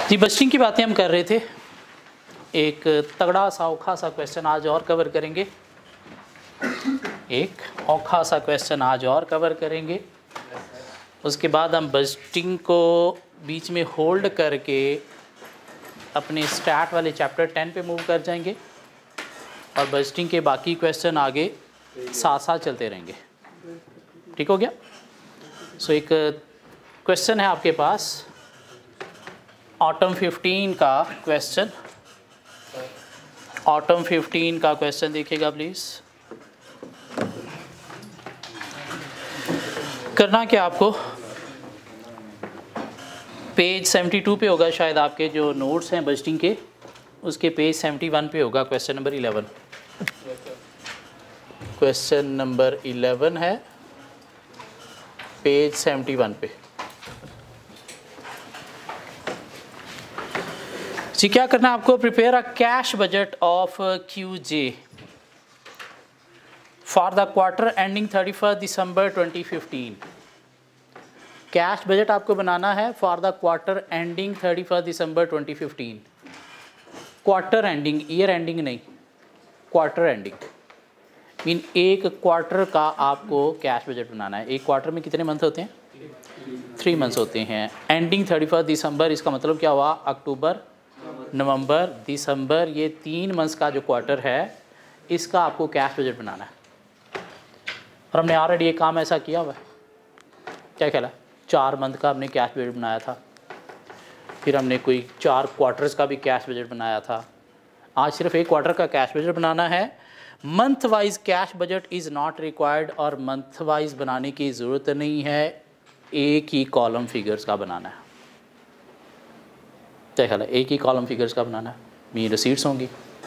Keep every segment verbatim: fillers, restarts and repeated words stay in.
जी budgeting की बातें हम कर रहे थे। एक तगड़ा सा औखा सा क्वेश्चन आज और कवर करेंगे एक औखा सा क्वेश्चन आज और कवर करेंगे उसके बाद हम बजटिंग को बीच में होल्ड करके अपने स्टार्ट वाले चैप्टर टेन पे मूव कर जाएंगे और बजटिंग के बाकी क्वेश्चन आगे साथ साथ चलते रहेंगे। ठीक हो गया? सो एक क्वेश्चन है आपके पास ऑटम फिफ्टीन का क्वेश्चन ऑटम फिफ्टीन का क्वेश्चन देखिएगा प्लीज़। करना क्या आपको, पेज सेवेंटी टू पे होगा शायद आपके जो नोट्स हैं बजटिंग के, उसके पेज सेवेंटी वन पे होगा question number eleven. Question number eleven है पेज सेवेंटी वन पे। जी क्या करना है आपको, prepare a cash budget of Q J for the quarter ending thirty first December twenty fifteen. Cash budget आपको बनाना है for the quarter ending thirty first December twenty fifteen. Quarter ending, year ending नहीं, quarter ending mean एक क्वार्टर का आपको cash budget बनाना है। एक क्वार्टर में कितने मंथ होते हैं? थ्री मंथ्स होते हैं। एंडिंग थर्टी फर्स्ट दिसंबर, इसका मतलब क्या हुआ? अक्टूबर, नवंबर, दिसंबर, ये तीन मंथ्स का जो क्वार्टर है इसका आपको कैश बजट बनाना है। और हमने ऑलरेडी ये काम ऐसा किया हुआ है। क्या कहला? चार मंथ का हमने कैश बजट बनाया था, फिर हमने कोई चार क्वार्टर्स का भी कैश बजट बनाया था। आज सिर्फ एक क्वार्टर का कैश बजट बनाना है। Month wise cash budget is not required और मंथ वाइज बनाने की ज़रूरत नहीं है, एक ही कॉलम फिगर्स का बनाना है। क्या ख्याल है? एक ही कॉलम फिगर्स का बनाना है। मेरी रसीट्स होंगी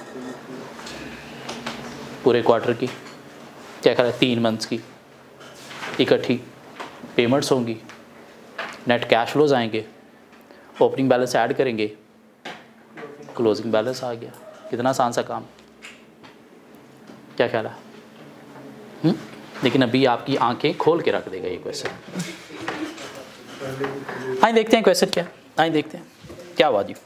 पूरे क्वार्टर की, क्या ख्याल है? तीन मंथ्स की इकट्ठी पेमेंट्स होंगी, नेट कैश फ्लोज आएंगे, ओपनिंग बैलेंस ऐड करेंगे, क्लोजिंग बैलेंस आ गया। कितना आसान सा काम, क्या ख्याल है? हुँ? लेकिन अभी आपकी आंखें खोल के रख देगा ये क्वेश्चन। आइए देखते हैं क्वेश्चन क्या, आइए देखते हैं क्या हुआ जी।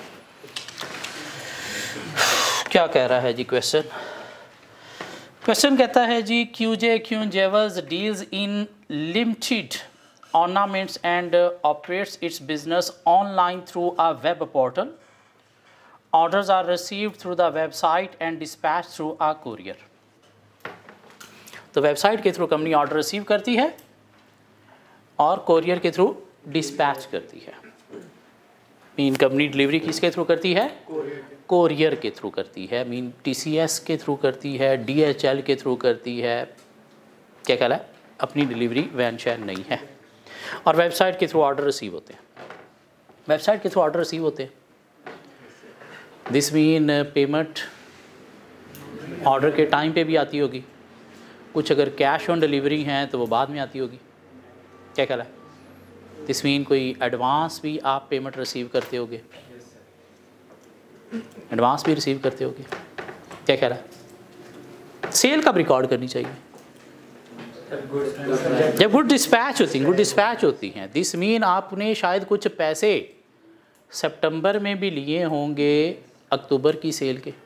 क्या कह रहा है जी क्वेश्चन? क्वेश्चन कहता है जी QJ queen jewellers deals in limited ornaments and uh, operates its business online through a web portal. Orders are received through the website and dispatched through a courier. तो वेबसाइट के through company order receive करती है और courier के through dispatch करती है। Mean company delivery किसके through करती है? कोरियर के थ्रू करती है। मीन टीसीएस के थ्रू करती है, डीएचएल के थ्रू करती है। क्या कहला है? अपनी डिलीवरी वैन शैन नहीं है। और वेबसाइट के थ्रू ऑर्डर रिसीव होते हैं। वेबसाइट के थ्रू ऑर्डर रिसीव होते हैं। दिस मीन पेमेंट ऑर्डर के टाइम पे भी आती होगी, कुछ अगर कैश ऑन डिलीवरी हैं तो वो बाद में आती होगी। क्या कहला है? दिस मीन कोई एडवांस भी आप पेमेंट रिसीव करते होगे, एडवांस भी रिसीव करते होगे। क्या कहला है? सेल कब रिकॉर्ड करनी चाहिए? जब गुड डिस्पैच होती हैं, गुड डिस्पैच होती हैं। दिस मीन आपने शायद कुछ पैसे सितंबर में भी लिए होंगे अक्टूबर की सेल के।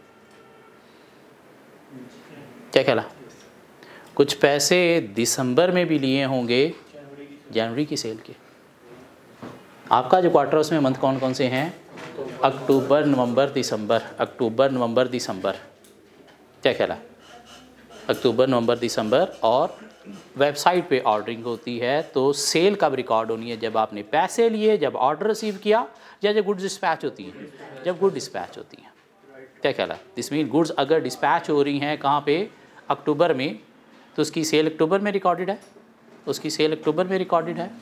क्या कहला? कुछ पैसे दिसंबर में भी लिए होंगे जनवरी की सेल के। आपका जो क्वार्टर उसमें मंथ कौन कौन से हैं? अक्टूबर, नवंबर, दिसंबर। अक्टूबर, नवंबर, दिसंबर। क्या कहला? अक्टूबर, नवंबर, दिसंबर। और वेबसाइट पे ऑर्डरिंग होती है तो सेल कब रिकॉर्ड होनी है? जब आपने पैसे लिए, जब ऑर्डर रिसीव किया, या जब गुड्स डिस्पैच होती हैं? जब गुड डिस्पैच होती हैं। क्या कहला? दिस मीन गुड्स अगर डिस्पैच हो रही हैं कहाँ पे? अक्टूबर में, तो उसकी सेल अक्टूबर में रिकॉर्डेड है, उसकी सेल अक्टूबर में रिकॉर्डेड है।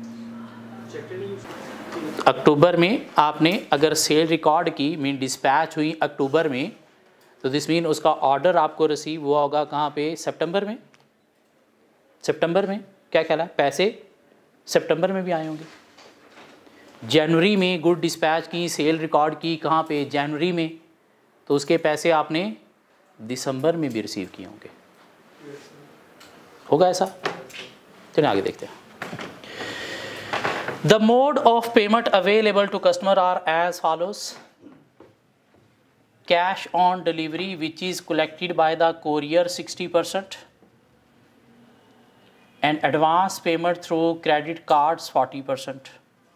अक्टूबर में आपने अगर सेल रिकॉर्ड की, मीन डिस्पैच हुई अक्टूबर में, तो दिस मीन उसका ऑर्डर आपको रिसीव हुआ होगा कहाँ पे? सितंबर में। सितंबर में क्या कहला है? पैसे सितंबर में भी आए होंगे। जनवरी में गुड डिस्पैच की, सेल रिकॉर्ड की कहाँ पे? जनवरी में, तो उसके पैसे आपने दिसंबर में भी रिसीव किए होंगे। होगा ऐसा? चलिए आगे देखते हैं। The mode of payment available to customer are as follows. Cash on delivery, which is collected by the courier sixty percent, and advance payment through credit cards forty percent.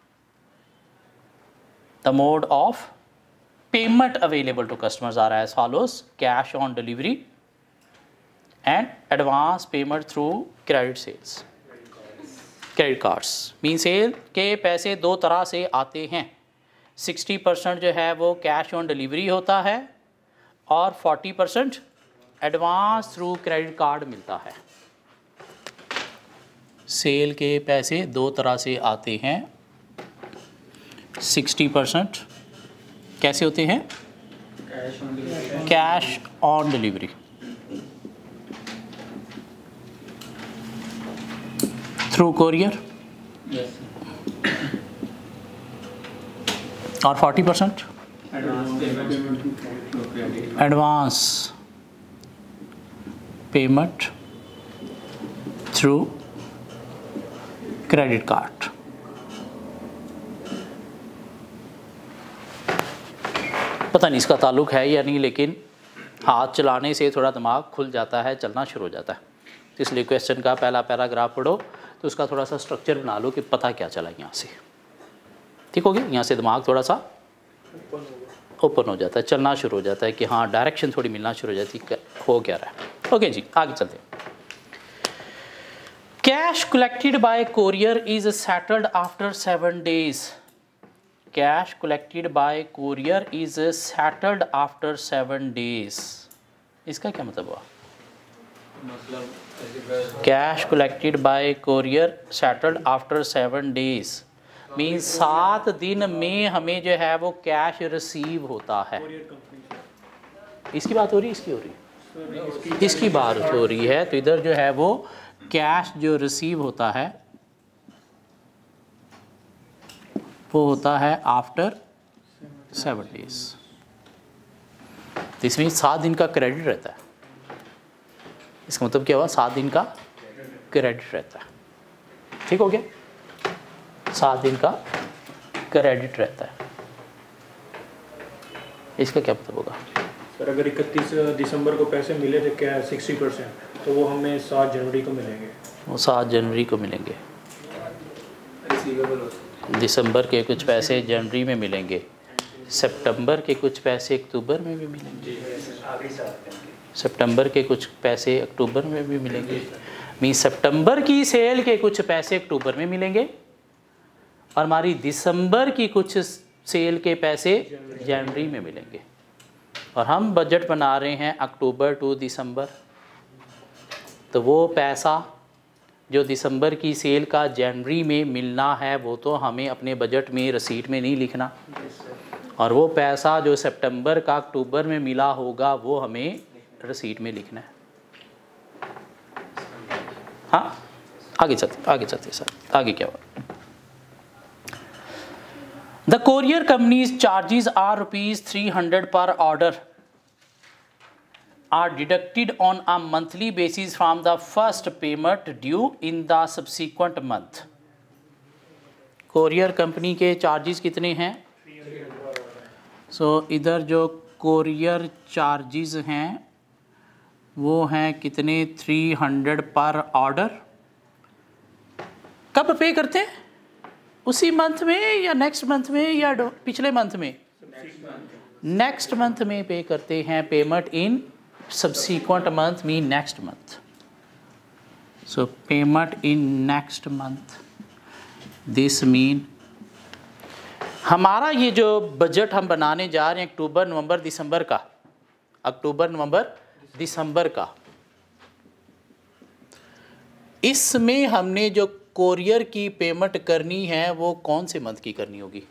The mode of payment available to customers are as follows. Cash on delivery and advance payment through credit sales. Credit cards mean sale के पैसे दो तरह से आते हैं. Sixty percent जो है वो कैश ऑन डिलीवरी होता है और forty percent advance through credit card मिलता है. सेल के पैसे दो तरह से आते हैं. सिक्सटी परसेंट कैसे होते हैं? Cash on delivery through courier और forty percent advance payment through credit card. पता नहीं इसका ताल्लुक है या नहीं, लेकिन हाथ चलाने से थोड़ा दिमाग खुल जाता है, चलना शुरू हो जाता है. तो इसलिए क्वेश्चन का पहला पैराग्राफ पढ़ो तो उसका थोड़ा सा स्ट्रक्चर बना लो कि पता क्या चला यहाँ से. ठीक हो गया? यहाँ से दिमाग थोड़ा सा ओपन हो जाता है, चलना शुरू हो जाता है कि हाँ डायरेक्शन थोड़ी मिलना शुरू हो जाती है, हो क्या रहा है. ओके जी, आगे चलते हैं. Cash collected by courier is settled after seven days. Cash collected by courier is settled after seven days. इसका क्या मतलब हुआ? Cash collected by courier settled after seven days mean सात दिन में हमें जो है वो कैश रिसीव होता है. इसकी बात हो रही है, इसकी हो रही है, इसकी बात हो रही है. तो इधर जो है वो कैश जो रिसीव होता है वो होता है आफ्टर सेवन डेज. तो इसमें सात दिन का क्रेडिट रहता है. इसका मतलब क्या हुआ? सात दिन का क्रेडिट रहता है. ठीक हो गया? सात दिन का क्रेडिट रहता है. इसका क्या मतलब होगा? सर अगर इकतीस दिसंबर को पैसे मिले थे क्या सिक्सटी परसेंट, तो वो हमें सात जनवरी को मिलेंगे. वो सात जनवरी को मिलेंगे. दिसंबर के कुछ पैसे जनवरी में मिलेंगे, सितंबर के कुछ पैसे अक्टूबर में भी मिलेंगे, सितंबर के कुछ पैसे अक्टूबर में भी मिलेंगे. मीन सितंबर की सेल के कुछ पैसे अक्टूबर में मिलेंगे और हमारी दिसंबर की कुछ सेल के पैसे जनवरी में मिलेंगे. और हम बजट बना रहे हैं अक्टूबर टू दिसंबर. तो वो पैसा जो दिसंबर की सेल का जनवरी में मिलना है वो तो हमें अपने बजट में रसीट में नहीं लिखना, और वो पैसा जो सितंबर का अक्टूबर में मिला होगा वो हमें रसीट में लिखना है. हाँ आगे चलते आगे चलते सर. आगे क्या हुआ? The courier companies charges are rupees three hundred per order are deducted on a monthly basis from the first payment due in the subsequent month. Courier company के चार्जेस कितने हैं? सो so, इधर जो कोरियर चार्जेस हैं वो हैं कितने? Three hundred per order. कब पे करते हैं? उसी मंथ में या नेक्स्ट मंथ में या पिछले मंथ में? नेक्स्ट मंथ में पे करते हैं. Payment in subsequent month mean next month. So payment in next month. This mean हमारा ये जो बजट हम बनाने जा रहे हैं अक्टूबर नवंबर दिसंबर का, अक्टूबर नवंबर दिसंबर का, इसमें हमने जो कोरियर की पेमेंट करनी है वो कौन से मंथ की करनी होगी?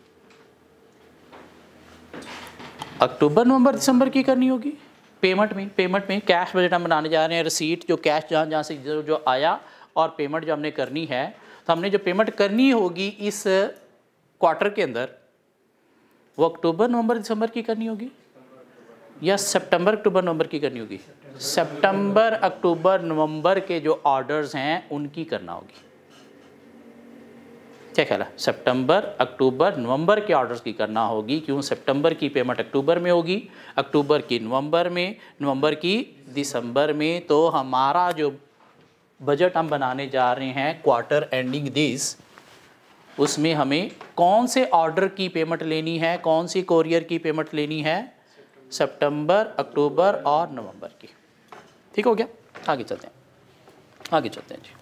अक्टूबर नवंबर दिसंबर की करनी होगी. पेमेंट में पेमेंट में कैश बजट हम बनाने जा रहे हैं. रिसीट जो कैश जहाँ जहाँ से जो, जो आया और पेमेंट जो हमने करनी है, तो हमने जो पेमेंट करनी होगी इस क्वार्टर के अंदर वो अक्टूबर नवंबर दिसंबर की करनी होगी या सितंबर अक्टूबर नवंबर की करनी होगी? सितंबर अक्टूबर नवंबर के जो ऑर्डर्स हैं उनकी करना होगी. क्या ख्याल है? सितंबर, अक्टूबर, नवंबर के ऑर्डर्स की करना होगी। क्यों? सितंबर की पेमेंट अक्टूबर में होगी, अक्टूबर की नवंबर में, नवंबर की दिसंबर में। तो हमारा जो बजट हम बनाने जा रहे हैं क्वार्टर एंडिंग दिस, उसमें हमें कौन से ऑर्डर की पेमेंट लेनी है, कौन सी कोरियर की पेमेंट लेनी है? सितंबर, अक्टूबर और नवंबर की। ठीक हो गया? आगे चलते हैं, आगे चलते हैं जी।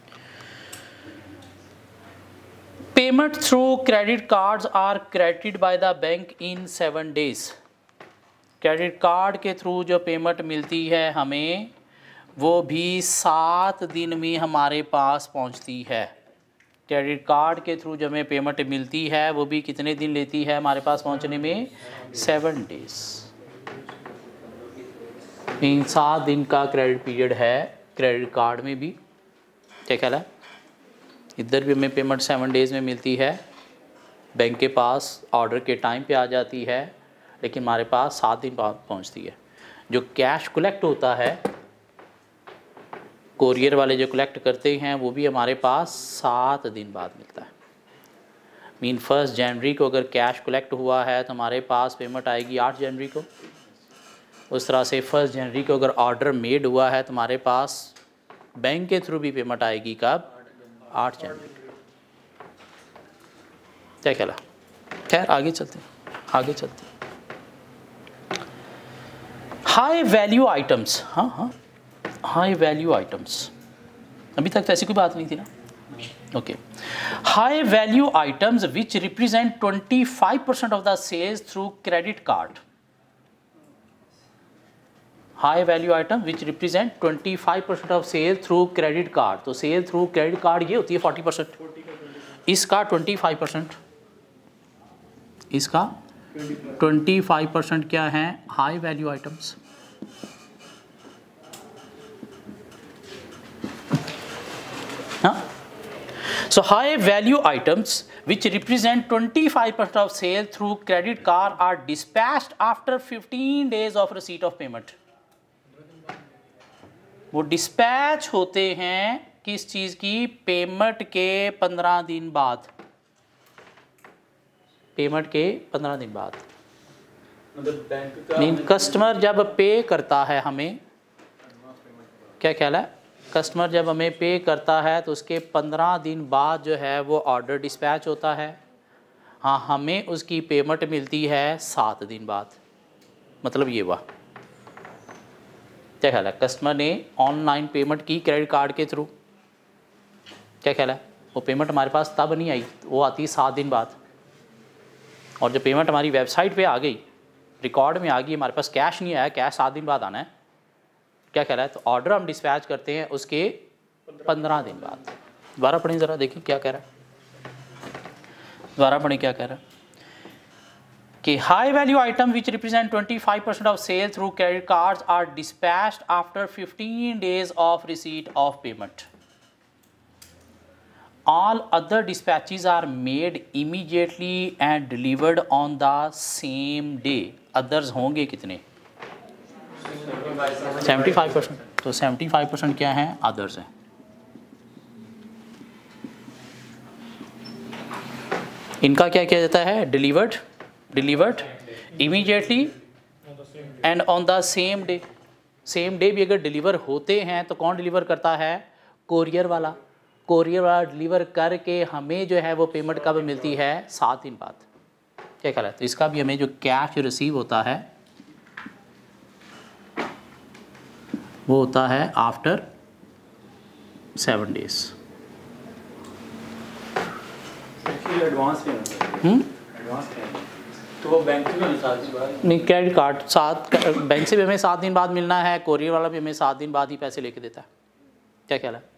Payment through credit cards are credited by the bank in seven days. Credit card के थ्रू जो पेमेंट मिलती है हमें, वो भी सात दिन में हमारे पास पहुंचती है। क्रेडिट कार्ड के थ्रू जो हमें पेमेंट मिलती है वो भी कितने दिन लेती है हमारे पास पहुंचने में? Seven days. इन सात दिन का क्रेडिट पीरियड है क्रेडिट कार्ड में भी। क्या ख्याल है? इधर भी हमें पेमेंट सेवन डेज़ में मिलती है, बैंक के पास ऑर्डर के टाइम पे आ जाती है, लेकिन हमारे पास सात दिन बाद पहुंचती है। जो कैश कलेक्ट होता है, कोरियर वाले जो कलेक्ट करते हैं, वो भी हमारे पास सात दिन बाद मिलता है। मीन फर्स्ट जनवरी को अगर कैश कलेक्ट हुआ है तो हमारे पास पेमेंट आएगी आठ जनवरी को। उस तरह से फर्स्ट जनवरी को अगर ऑर्डर मेड हुआ है तो हमारे पास बैंक के थ्रू भी पेमेंट आएगी कब? आठ जनवरी को। क्या ख्याल है? खैर आगे चलते हैं, आगे चलते हैं। हाई वैल्यू आइटम्स, हाँ हाँ हाई वैल्यू आइटम्स, अभी तक तो ऐसी कोई बात नहीं थी ना। Okay, high value items which represent twenty five percent of the sales through credit card. High value item which represent twenty five percent of sale through credit card. तो सेल थ्रू क्रेडिट कार्ड ये होती है forty percent, इसका twenty five percent, इसका twenty five percent क्या है? High value items. हाँ, so high value items which represent twenty-five percent of sale through credit card are dispatched after fifteen days of receipt of payment. वो dispatch होते हैं किस चीज़ की? Payment के पंद्रह दिन बाद, पेमेंट के पंद्रह दिन बाद। मीन कस्टमर जब पे करता है हमें, क्या ख्याल है? कस्टमर जब हमें पे करता है तो उसके पंद्रह दिन बाद जो है वो ऑर्डर डिस्पैच होता है। हाँ, हमें उसकी पेमेंट मिलती है सात दिन बाद। मतलब ये हुआ। क्या ख्याल है? कस्टमर ने ऑनलाइन पेमेंट की क्रेडिट कार्ड के थ्रू, क्या ख्याल है? वो पेमेंट हमारे पास तब नहीं आई, वो आती सात दिन बाद। और जब पेमेंट हमारी वेबसाइट पे आ गई, रिकॉर्ड में आ गई, हमारे पास कैश नहीं आया, कैश सात दिन बाद आना है। क्या कह रहा है? तो ऑर्डर हम डिस्पैच करते हैं उसके पंद्रह दिन बाद। दोबारा पढ़ें ज़रा, देखिए क्या कह रहा है। दोबारा पढ़ें क्या कह रहा है कि high value item which represent twenty five percent of sale through credit cards are dispatched after fifteen days of receipt of payment. All other dispatches are made immediately and delivered on the same day. Others होंगे कितने? Seventy five percent. तो seventy five percent क्या है? Others हैं। इनका क्या किया जाता है? Delivered, delivered immediately and on the same day. Same day भी अगर डिलीवर होते हैं तो कौन डिलीवर करता है? कोरियर वाला। कोरियर वाला डिलीवर करके हमें जो है वो पेमेंट कब मिलती है? सात दिन बाद। क्या ख्याल है? तो इसका भी हमें जो कैश रिसीव होता है वो होता है after seven days. Advance hmm तो वो बैंक में नहीं, क्रेडिट कार्ड सात, बैंक से भी हमें सात दिन बाद मिलना है, कोरियर वाला भी हमें सात दिन बाद ही पैसे लेके देता है। क्या ख्याल है?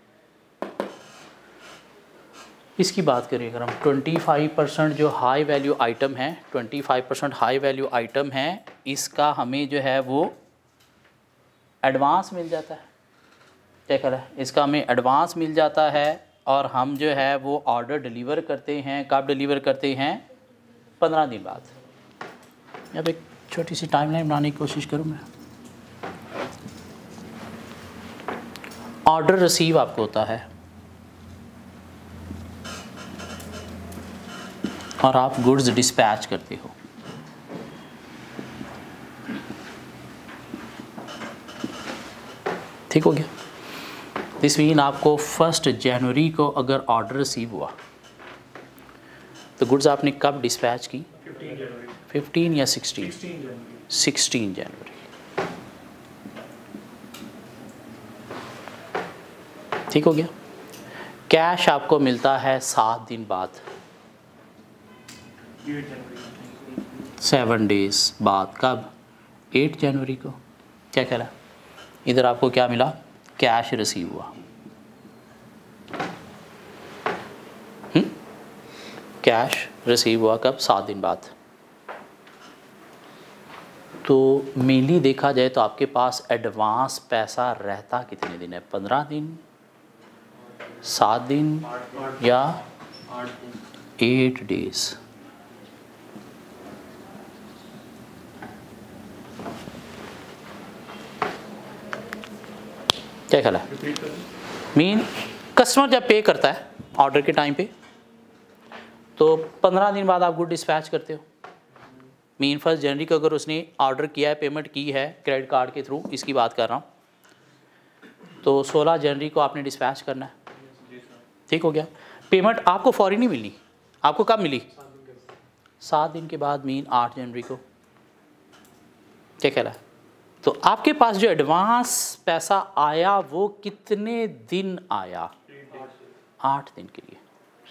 इसकी बात करें अगर हम, ट्वेंटी फाइव परसेंट जो हाई वैल्यू आइटम है, twenty five percent high value item है, इसका हमें जो है वो एडवांस मिल जाता है। क्या ख्याल है? इसका हमें एडवांस मिल जाता है और हम जो है वो ऑर्डर डिलीवर करते हैं। कब डिलीवर करते हैं? पंद्रह दिन बाद। अब एक छोटी सी टाइमलाइन बनाने की कोशिश करूँ मैं। ऑर्डर रिसीव आपको होता है और आप गुड्स डिस्पैच करते हो। ठीक हो गया। दिस मीन आपको फर्स्ट जनवरी को अगर ऑर्डर रिसीव हुआ तो गुड्स आपने कब डिस्पैच की? फिफ्टीन या सिक्सटीन? सिक्सटीन जनवरी। ठीक हो गया। कैश आपको मिलता है सात दिन बाद, सेवन डेज बाद। कब? एट जनवरी को। क्या कह रहा है? इधर आपको क्या मिला? कैश रिसीव हुआ। हुँ? कैश रिसीव हुआ कब? सात दिन बाद। तो मेनली देखा जाए तो आपके पास एडवांस पैसा रहता कितने दिन है? पंद्रह दिन, सात दिन या एट डेज? क्या ख्याल है? मीन कस्टमर जब पे करता है ऑर्डर के टाइम पे तो पंद्रह दिन बाद आप गुड डिस्पैच करते हो। मीन फर्स्ट जनवरी को अगर उसने ऑर्डर किया है, पेमेंट की है क्रेडिट कार्ड के थ्रू, इसकी बात कर रहा हूँ, तो सोलह जनवरी को आपने डिस्पैच करना है। ठीक हो गया। पेमेंट आपको फौरी नहीं मिलनी, आपको कब मिली? सात दिन के बाद, मीन आठ जनवरी को। क्या कह रहा है? तो आपके पास जो एडवांस पैसा आया वो कितने दिन आया? आठ दिन के लिए।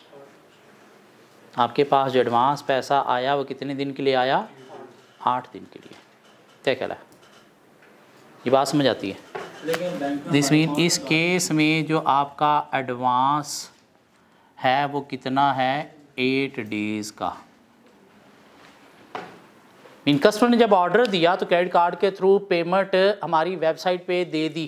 आपके पास जो एडवांस पैसा आया वो कितने दिन के लिए आया? आठ दिन के लिए। क्या कह रहा है? ये बात समझ आती है? दिस मीन इस केस में जो आपका एडवांस है वो कितना है? एट डेज का। मीन कस्टमर ने जब ऑर्डर दिया तो क्रेडिट कार्ड के थ्रू पेमेंट हमारी वेबसाइट पे दे दी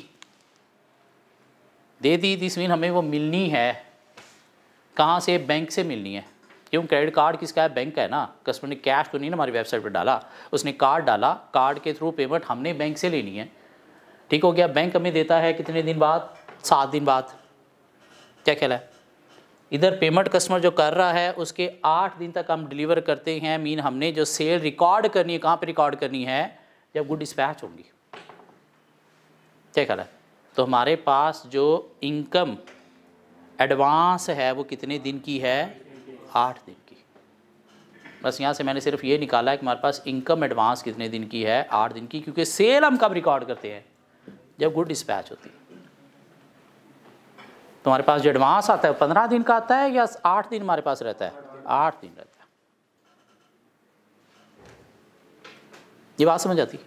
दे दी दिस मीन हमें वो मिलनी है। कहाँ से? बैंक से मिलनी है। क्यों? क्रेडिट कार्ड किसका है? बैंक का है ना। कस्टमर ने कैश तो नहीं ना हमारी वेबसाइट पर डाला, उसने कार्ड डाला, कार्ड के थ्रू पेमेंट हमने बैंक से लेनी है। ठीक हो गया। बैंक हमें देता है कितने दिन बाद? सात दिन बाद। क्या ख्याल है? इधर पेमेंट कस्टमर जो कर रहा है उसके आठ दिन तक हम डिलीवर करते हैं। मीन हमने जो सेल रिकॉर्ड करनी है, कहाँ पे रिकॉर्ड करनी है? जब गुड डिस्पैच होंगी। क्या ख्याल है? तो हमारे पास जो इनकम एडवांस है वो कितने दिन की है? आठ दिन की। बस यहाँ से मैंने सिर्फ ये निकाला है कि हमारे पास इनकम एडवांस कितने दिन की है? आठ दिन की। क्योंकि सेल हम कब रिकॉर्ड करते हैं? जब गुड डिस्पैच होती है। तुम्हारे पास जो एडवांस आता है पंद्रह दिन का आता है या आठ दिन हमारे पास रहता है? आठ दिन रहता है। ये बात समझ आती?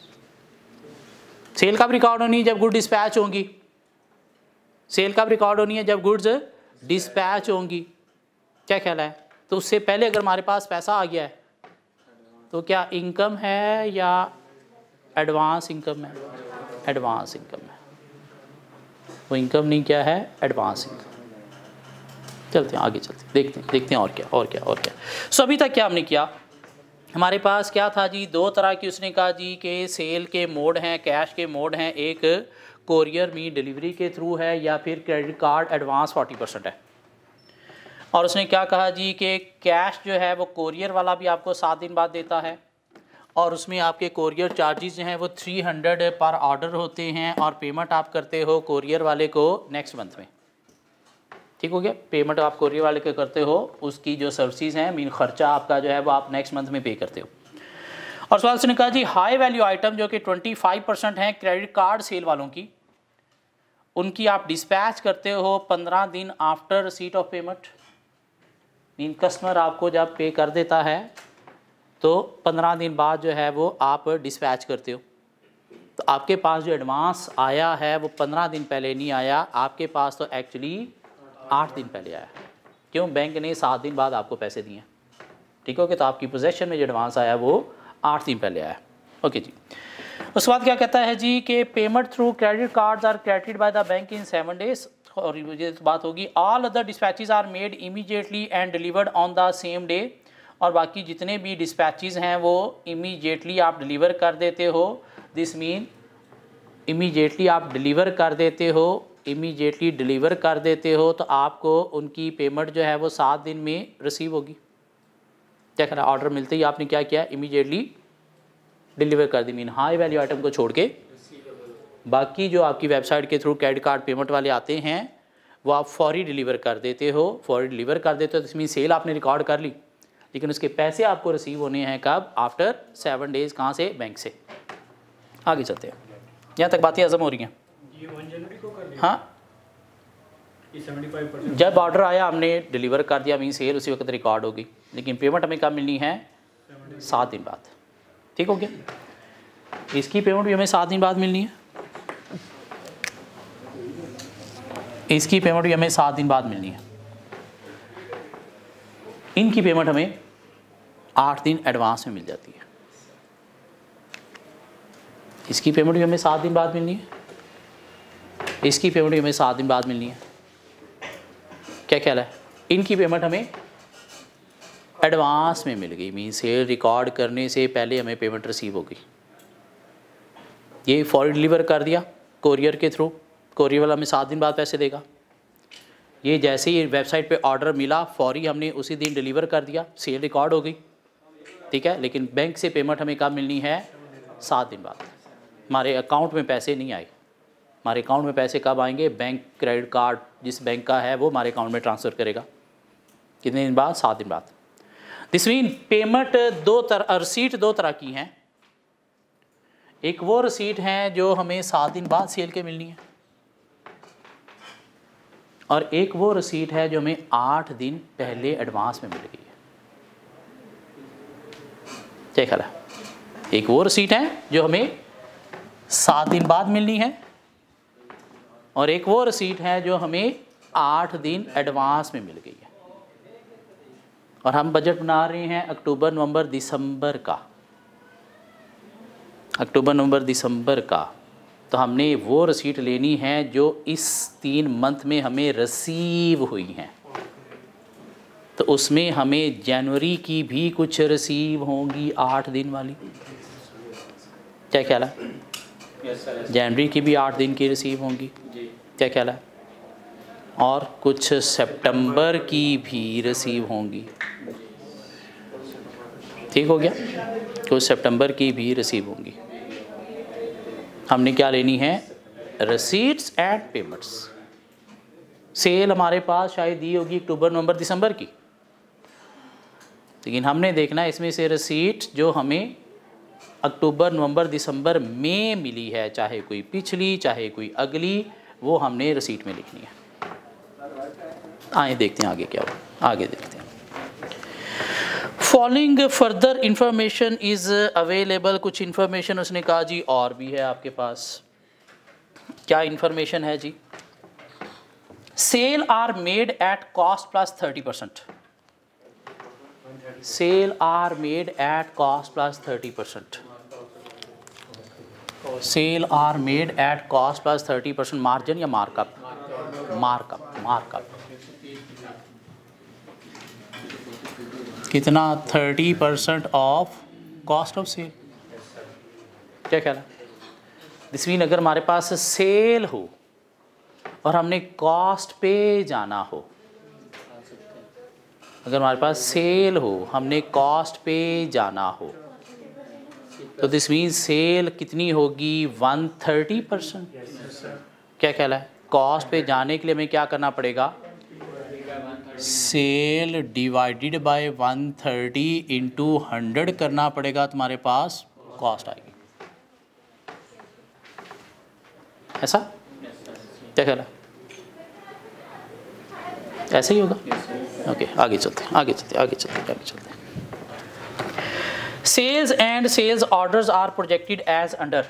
सेल कब रिकॉर्ड होनी है? जब गुड डिस्पैच होंगी। सेल कब रिकॉर्ड होनी है? जब गुड्स डिस्पैच होंगी। क्या ख्याल है? तो उससे पहले अगर हमारे पास पैसा आ गया है तो क्या इनकम है या एडवांस इनकम है? एडवांस इनकम है। वो इनकम नहीं, क्या है? Advance income. चलते हैं आगे, चलते हैं, देखते हैं देखते हैं और क्या और क्या और क्या। सो अभी तक क्या हमने किया? हमारे पास क्या था जी? दो तरह की उसने कहा जी कि सेल के मोड हैं, कैश के मोड हैं। एक कोरियर में डिलीवरी के थ्रू है या फिर credit card advance forty percent है। और उसने क्या कहा जी कि कैश जो है वो कोरियर वाला भी आपको सात दिन बाद देता है और उसमें आपके कोरियर चार्जेस जो हैं वो थ्री हंड्रेड पर ऑर्डर होते हैं और पेमेंट आप करते हो कोरियर वाले को नेक्स्ट मंथ में। ठीक हो गया। पेमेंट आप कोरियर वाले को करते हो, उसकी जो सर्विसेज हैं, मीन खर्चा आपका जो है वो आप नेक्स्ट मंथ में पे करते हो। और सवाल उसने कहा जी हाई वैल्यू आइटम जो कि ट्वेंटी फाइव परसेंट हैं क्रेडिट कार्ड सेल वालों की, उनकी आप डिस्पैच करते हो पंद्रह दिन after receipt of payment. Mean customer आपको जब पे कर देता है तो पंद्रह दिन बाद जो है वो आप डिस्पैच करते हो। तो आपके पास जो एडवांस आया है वो पंद्रह दिन पहले नहीं आया, आपके पास तो एक्चुअली आठ दिन पहले आया। क्यों? बैंक ने सात दिन बाद आपको पैसे दिए। ठीक हो गया। तो आपकी पोजेशन में जो एडवांस आया वो आठ दिन पहले आया। ओके जी। उसके बाद क्या कहता है जी कि payment through credit cards are credited by the bank in seven days. और ये बात होगी all other dispatches are made immediately and delivered on the same day. और बाकी जितने भी डिस्पैचेज हैं वो इमीडिएटली आप डिलीवर कर देते हो। दिस मीन इमीडिएटली आप डिलीवर कर देते हो इमीडिएटली डिलीवर कर देते हो तो आपको उनकी पेमेंट जो है वो सात दिन में रिसीव होगी। क्या करा, ऑर्डर मिलते ही आपने क्या किया, इमीडिएटली डिलीवर कर दी। मीन हाई वैल्यू आइटम को छोड़ के बाकी जो आपकी वेबसाइट के थ्रू क्रेडिट कार्ड पेमेंट वाले आते हैं वो आप फौरी डिलीवर कर देते हो। फौरी डिलीवर कर देते हो तो इसमें सेल आपने रिकॉर्ड कर ली, लेकिन उसके पैसे आपको रिसीव होने हैं कब, आफ्टर सेवन डेज़। कहाँ से, बैंक से। आगे चलते हैं, यहाँ तक बातें हजम हो रही हैं। ये वन जनवरी को कर दिया। हाँ, ये सेवेंटी फाइव परसेंट जब ऑर्डर आया हमने डिलीवर कर दिया, मीन सेल उसी वक्त रिकॉर्ड होगी, लेकिन पेमेंट हमें कब मिलनी है, सात दिन बाद। ठीक हो गया, इसकी पेमेंट भी हमें सात दिन बाद मिलनी है, इसकी पेमेंट भी हमें सात दिन बाद मिलनी है, इनकी पेमेंट हमें आठ दिन एडवांस में मिल जाती है, इसकी पेमेंट भी हमें सात दिन बाद मिलनी है, इसकी पेमेंट भी हमें सात दिन बाद मिलनी है। क्या ख्याल है, इनकी पेमेंट हमें एडवांस में मिल गई, मीन सेल रिकॉर्ड करने से पहले हमें पेमेंट रिसीव हो गई। ये फॉर डिलीवर कर दिया कोरियर के थ्रू, कोरियर वाला हमें सात दिन बाद पैसे देगा। ये जैसे ही वेबसाइट पे ऑर्डर मिला फौरी हमने उसी दिन डिलीवर कर दिया, सेल रिकॉर्ड हो गई। ठीक है, लेकिन बैंक से पेमेंट हमें कब मिलनी है, सात दिन बाद। हमारे अकाउंट में पैसे नहीं आए, हमारे अकाउंट में पैसे कब आएंगे, बैंक क्रेडिट कार्ड जिस बैंक का है वो हमारे अकाउंट में ट्रांसफ़र करेगा। कितने दिन बाद, सात दिन बाद। दिस मीन पेमेंट दो तरह, रसीट दो तरह की हैं। एक वो रसीट हैं जो हमें सात दिन बाद सेल के मिलनी है, और एक वो रसीट है जो हमें आठ दिन पहले एडवांस में मिल गई है। क्या ख्याल है, एक वो रसीट है जो हमें सात दिन बाद मिलनी है, और एक वो रसीट है जो हमें आठ दिन एडवांस में मिल गई है। और हम बजट बना रहे हैं अक्टूबर नवंबर दिसंबर का, अक्टूबर नवंबर दिसंबर का, तो हमने वो रसीट लेनी है जो इस तीन मंथ में हमें रिसीव हुई हैं। तो उसमें हमें जनवरी की भी कुछ रिसीव होंगी, आठ दिन वाली। क्या ख्याल है, जनवरी की भी आठ दिन की रिसीव होंगी। क्या ख्याल है, और कुछ सितंबर की भी रिसीव होंगी। ठीक हो गया, कुछ सितंबर की भी रिसीव होंगी। हमने क्या लेनी है, रसीट्स एंड पेमेंट्स। सेल हमारे पास शायद दी होगी अक्टूबर नवंबर दिसंबर की, लेकिन हमने देखना है इसमें से रसीट जो हमें अक्टूबर नवंबर दिसंबर में मिली है, चाहे कोई पिछली चाहे कोई अगली, वो हमने रसीट में लिखनी है। आइए देखते हैं आगे क्या हुआ, आगे देखते हैं। Following further information is available. कुछ इंफॉर्मेशन उसने कहा जी और भी है आपके पास। क्या इंफॉर्मेशन है जी, sale are made at cost plus thirty percent. Sale are made at cost plus thirty percent. Sale are made at cost plus thirty percent margin या मार्कअप, मार्कअप मार्कअप कितना, thirty percent of cost of sale. क्या ख्याल है, this mean अगर हमारे पास cell हो और हमने कॉस्ट पे जाना हो, अगर हमारे पास सेल हो हमने कॉस्ट पे जाना हो, तो दिस मीन सेल कितनी होगी, वन थर्टी परसेंट। क्या ख्याल है, कॉस्ट पे जाने के लिए हमें क्या करना पड़ेगा, sale divided by one thirty into hundred करना पड़ेगा, तुम्हारे पास कॉस्ट आएगी। ऐसा क्या ख्याल है, ऐसे ही होगा। ओके okay, आगे चलते हैं आगे चलते हैं आगे चलते हैं आगे चलते हैं। Sales and sales orders are projected as under.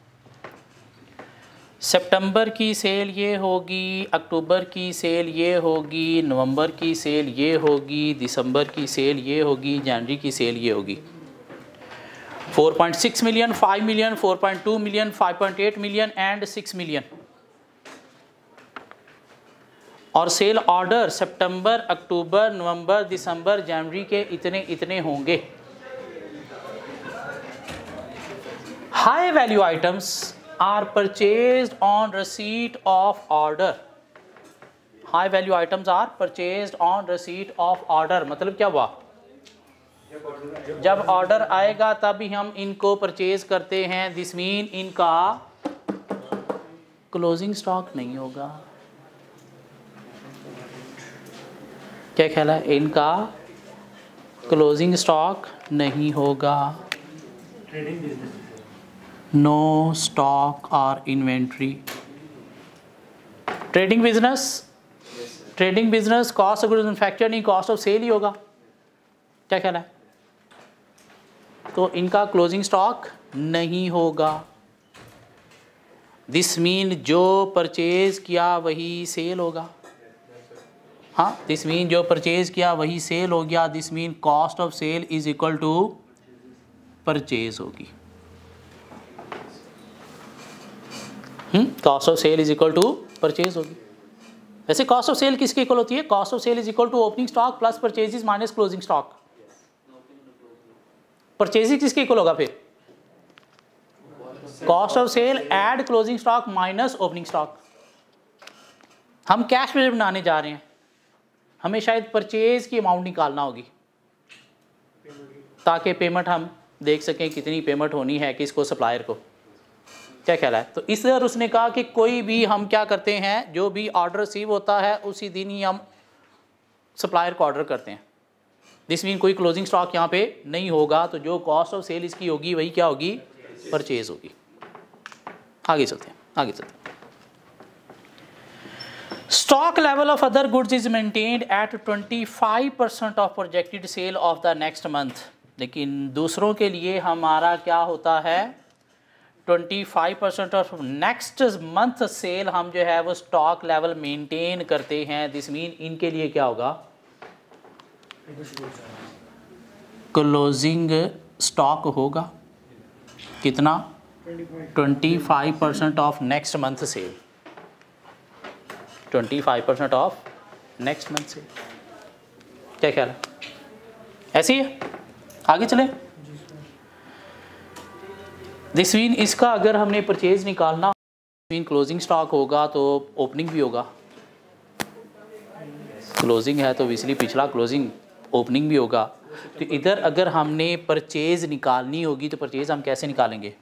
सितंबर की सेल ये होगी, अक्टूबर की सेल ये होगी, नवंबर की सेल ये होगी, दिसंबर की सेल ये होगी, जनवरी की सेल ये होगी। Four point six million, five million, four point two million, five point eight million and six million. और सेल ऑर्डर सितंबर, अक्टूबर, नवंबर, दिसंबर, जनवरी के इतने इतने होंगे। High value items are purchased on receipt of order. High value items are purchased on receipt of order। मतलब क्या हुआ, जब ऑर्डर आएगा तभी हम इनको परचेज करते हैं, दिस मीन इनका क्लोजिंग स्टॉक नहीं होगा। क्या ख्याल है? इनका क्लोजिंग स्टॉक नहीं होगा। नो स्टॉक और inventory. Trading business, trading business cost of goods manufacture नहीं, कॉस्ट ऑफ सेल ही होगा। क्या ख्याल है? तो इनका क्लोजिंग स्टॉक नहीं होगा। दिस मीन जो परचेज किया वही सेल होगा। हाँ, दिस मीन जो परचेज किया वही सेल हो गया। This mean cost of sale is equal to purchase होगी। Hmm cost of sale is equal to purchase होगी। वैसे कॉस्ट ऑफ सेल किसके इक्वल होती है? Cost of sale is equal to opening stock plus purchases minus closing stock. Purchases किसके इक्वल होगा फिर? Cost of sale add closing stock minus opening stock. हम कैश बजट बनाने जा रहे हैं, हमें शायद परचेज की अमाउंट निकालना होगी ताकि पेमेंट हम देख सकें कितनी पेमेंट होनी है किसको, सप्लायर को। क्या ख्याल है? तो इस तरह उसने कहा कि कोई भी हम क्या करते हैं, जो भी ऑर्डर रिसीव होता है उसी दिन ही हम सप्लायर को ऑर्डर करते हैं। दिस मीन कोई क्लोजिंग स्टॉक यहाँ पे नहीं होगा। तो जो कॉस्ट ऑफ सेल इसकी होगी वही क्या होगी? परचेज होगी। आगे चलते हैं, आगे चलते हैं। Stock level of other goods is maintained at twenty five percent of projected sale of the next month. लेकिन दूसरों के लिए हमारा क्या होता है? Twenty five percent of next month sale हम जो है वो स्टॉक लेवल मेंटेन करते हैं। दिस मीन इनके लिए क्या होगा? क्लोजिंग स्टॉक होगा कितना? Twenty five percent of next month sale. Twenty five percent of next month sale. क्या ख्याल है? ऐसे ही है? आगे चले। दिस मीन इसका अगर हमने परचेज निकालना, मीन क्लोजिंग स्टॉक होगा तो ओपनिंग भी होगा। क्लोजिंग है तो इसलिए पिछला क्लोजिंग ओपनिंग भी होगा। तो इधर अगर हमने परचेज निकालनी होगी तो परचेज हम कैसे निकालेंगे?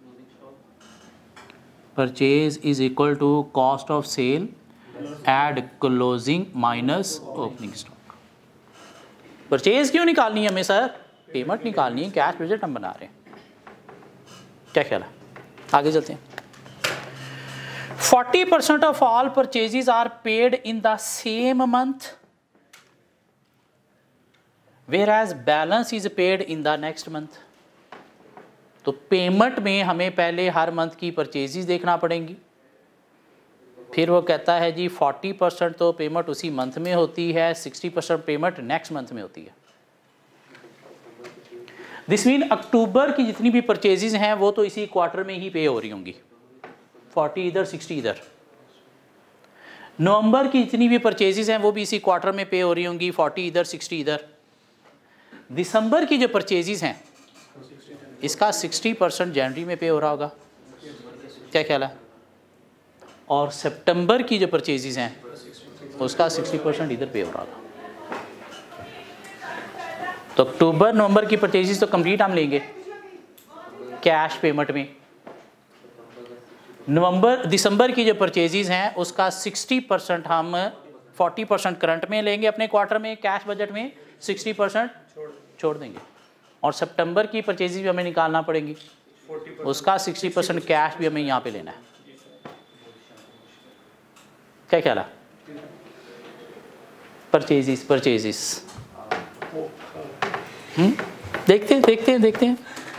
Purchase is equal to cost of sale add closing minus opening stock. Purchase क्यों निकालनी है हमें सर? पेमेंट निकालनी है, कैश बजट हम बना रहे हैं। क्या ख्याल है? आगे चलते हैं। Forty percent of all purchases are paid in the same month where as balance is paid in the next month. तो पेमेंट में हमें पहले हर मंथ की परचेजेस देखना पड़ेंगी। फिर वो कहता है जी फोर्टी परसेंट तो पेमेंट उसी मंथ में होती है, sixty percent payment next month में होती है। दिस मीन अक्टूबर की जितनी भी परचेजेस हैं वो तो इसी क्वार्टर में ही पे हो रही होंगी, फोर्टी इधर सिक्सटी इधर। नवंबर की जितनी भी परचेजेस हैं वो भी इसी क्वार्टर में पे हो रही होंगी, फोर्टी इधर सिक्सटी इधर। दिसंबर की जो परचेजेस हैं इसका सिक्सटी परसेंट जनवरी में पे हो रहा होगा। क्या ख्याल है? और सितंबर की जो परचेजेस हैं उसका सिक्सटी परसेंट इधर पे हो रहा होगा। तो अक्टूबर नवंबर की परचेजेस तो कंप्लीट हम लेंगे कैश पेमेंट में। नवंबर दिसंबर की जो परचेजेस हैं उसका सिक्सटी परसेंट हम फोर्टी परसेंट करंट में लेंगे अपने क्वार्टर में, कैश बजट में सिक्सटी परसेंट छोड़ देंगे। और सितंबर की परचेजेस भी हमें निकालना पड़ेंगी, उसका सिक्सटी परसेंट कैश भी हमें यहाँ पे लेना है। क्या ख्याल है? परचेजेस परचेजेस हम्म देखते हैं देखते हैं देखते हैं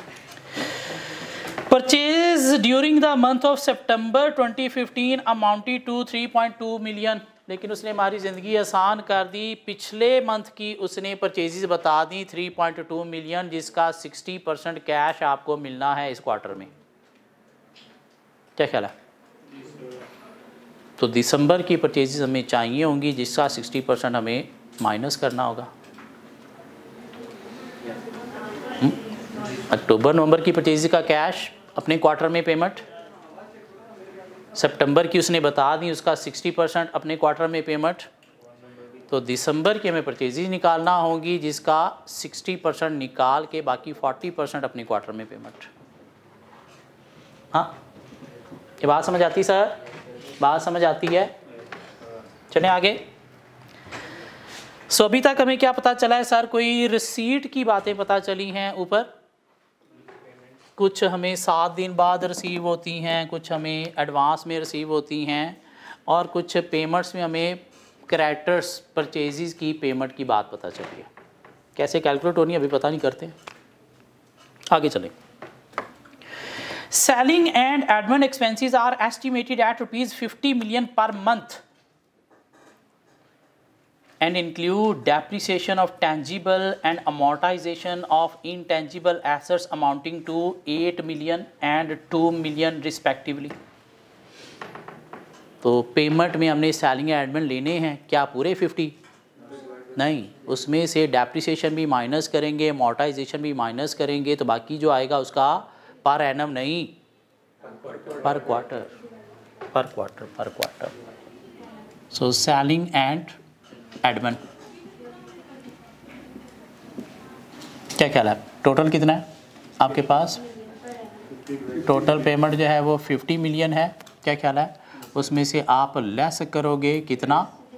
purchase during the month of September twenty fifteen amounted to three point two million. लेकिन उसने हमारी ज़िंदगी आसान कर दी। पिछले मंथ की उसने परचेजेस बता दी थ्री पॉइंट टू मिलियन, जिसका सिक्सटी परसेंट कैश आपको मिलना है इस क्वार्टर में। क्या ख्याल है? तो दिसंबर की परचेजेस हमें चाहिए होंगी जिसका सिक्सटी परसेंट हमें माइनस करना होगा। अक्टूबर नवंबर की परचेजेस का कैश अपने क्वार्टर में पेमेंट, सितंबर की उसने बता दी उसका सिक्सटी परसेंट अपने क्वार्टर में पेमेंट, तो दिसंबर की हमें परचेजेज निकालना होगी जिसका सिक्सटी परसेंट निकाल के बाकी फोर्टी परसेंट अपनी क्वार्टर में पेमेंट। हाँ, ये बात समझ आती सर? बात समझ आती है? चलें आगे। सो अभी तक हमें क्या पता चला है सर? कोई रिसीट की बातें पता चली हैं ऊपर, कुछ हमें सात दिन बाद रिसीव होती हैं, कुछ हमें एडवांस में रिसीव होती हैं, और कुछ पेमेंट्स में हमें क्रेडिटर्स परचेजेस की पेमेंट की बात पता चली है। कैसे कैलकुलेट होनी है अभी पता नहीं करते हैं, आगे चलें। Selling and admin expenses are estimated at rupees fifty million per month and include depreciation of tangible and amortization of intangible assets amounting to eight million and two million respectively। तो पेमेंट में हमने selling admin लेने हैं क्या पूरे fifty? नहीं, उसमें से डेप्रिसिएशन भी माइनस करेंगे, अमोर्टाइजेशन भी माइनस करेंगे, तो बाकी जो आएगा उसका पर एनम नहीं, पर quarter, per quarter, per quarter. So selling and admin क्या ख्याल है? टोटल कितना है आपके पास? टोटल पेमेंट जो है वो फिफ्टी मिलियन है, क्या ख्याल है? उसमें से आप लेस करोगे कितना?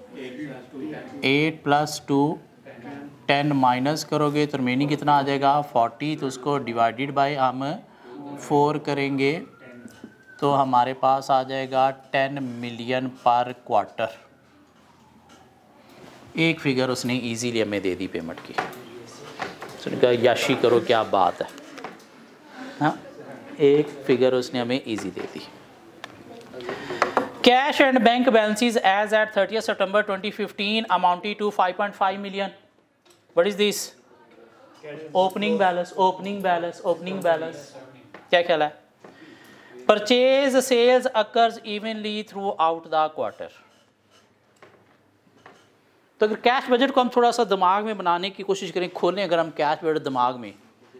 Eight plus two ten minus करोगे तो रिमेनिंग कितना आ जाएगा? फोर्टी। तो उसको डिवाइडेड बाय हम फोर करेंगे तो हमारे पास आ जाएगा टेन मिलियन पर क्वार्टर। एक फिगर उसने इजीली हमें दे दी पेमेंट की। उसने कहा याशी करो क्या बात है। हाँ, एक फिगर उसने हमें इजी दे दी। Cash and bank balances as at thirtieth September twenty fifteen amounted to five point five million. What is this? Opening balance, opening balance, opening balance. क्या ख्याल है? Purchase sales occurs evenly throughout the quarter. तो अगर cash budget को हम थोड़ा सा दिमाग में बनाने की कोशिश करें, खोलें अगर हम कैश बजट दिमाग में,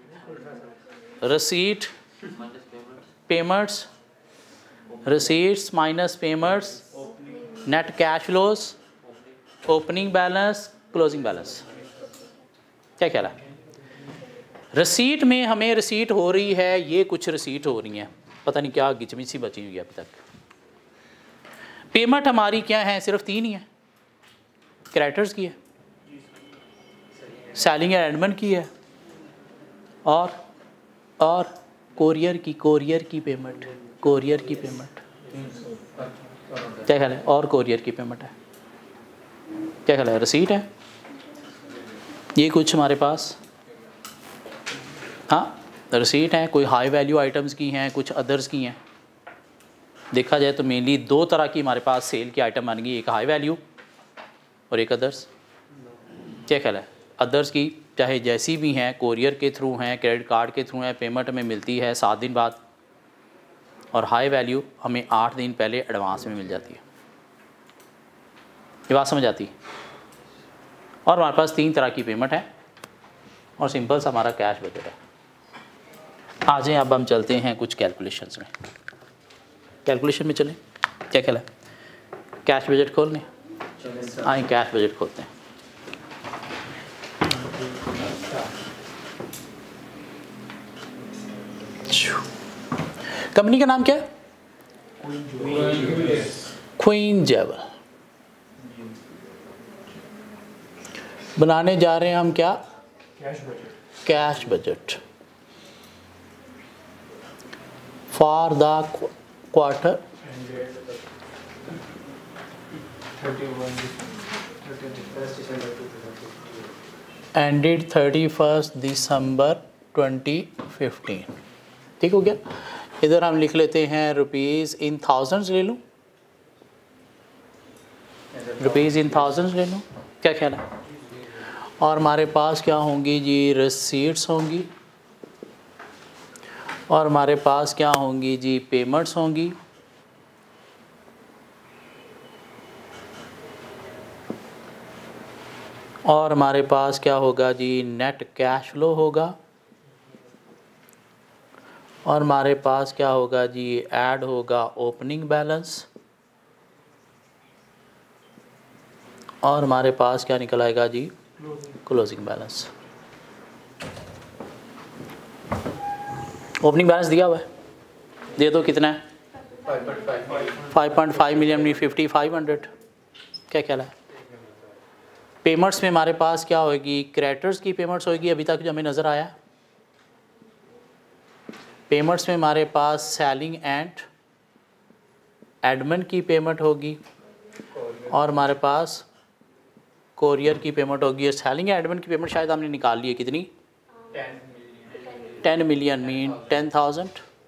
receipt payments, receipts minus payments, net cash flows, opening balance, closing balance. क्या ख्याल है? रसीट में हमें रसीट हो रही है, ये कुछ रसीट हो रही है, पता नहीं क्या गिचमिच सी बची हुई है अब तक। पेमेंट हमारी क्या है? सिर्फ तीन ही है। क्रेडिटर्स की है, सेलिंग एंड एडमिन की है, और और कोरियर की, कोरियर की पेमेंट, कोरियर की पेमेंट। क्या ख्याल है? और कोरियर की पेमेंट है। क्या ख्याल है? रसीट है ये कुछ हमारे पास। हाँ, रसीट है, कोई हाई वैल्यू आइटम्स की हैं, कुछ अदर्स की हैं। देखा जाए तो मेनली दो तरह की हमारे पास सेल की आइटम बन गई, एक हाई वैल्यू और एक अदर्स। क्या ख्याल है? अदर्स की चाहे जैसी भी हैं, कोरियर के थ्रू हैं, क्रेडिट कार्ड के थ्रू हैं, पेमेंट हमें मिलती है सात दिन बाद, और हाई वैल्यू हमें आठ दिन पहले एडवांस में मिल जाती है। ये बात समझ आती है? और हमारे पास तीन तरह की पेमेंट है और सिंपल सा हमारा कैश बजट है। आ जाए अब हम चलते हैं कुछ कैलकुलेशंस में, कैलकुलेशन में चलें। क्या ख्याल है? कैश बजट खोल लें? आए कैश बजट खोलते हैं। कंपनी का नाम क्या है? क्वीन जेवल। बनाने जा रहे हैं हम क्या? Cash budget. Cash budget for the quarter ended thirty first December twenty fifteen. ठीक हो गया? इधर हम लिख लेते हैं रुपीज़ इन थाउजेंड्स ले लूँ, रुपीज़ इन थाउजेंड्स ले लूँ। क्या ख्याल है? और हमारे पास क्या होंगी जी? रिसीट्स होंगी, और हमारे पास क्या होंगी जी? पेमेंट्स होंगी, और हमारे पास क्या होगा जी? नेट कैश फ्लो होगा, और हमारे पास क्या होगा जी? ऐड होगा ओपनिंग बैलेंस, और हमारे पास क्या निकल आएगा जी, क्लोजिंग बैलेंस। ओपनिंग बैलेंस दिया हुआ है, दे दो कितना है, फाइव पॉइंट फाइव मिलियन में फिफ्टी फाइव हंड्रेड। क्या ख्याल है? पेमेंट्स में हमारे पास क्या होगी, क्रेडिटर्स की पेमेंट्स होगी अभी तक जो हमें नज़र आया। पेमेंट्स में हमारे पास सेलिंग एंड एडमिन की पेमेंट होगी और हमारे पास कोरियर की पेमेंट होगी। सेलिंग एडमिन की पेमेंट शायद हमने निकाल ली है, कितनी, ten million mean ten thousand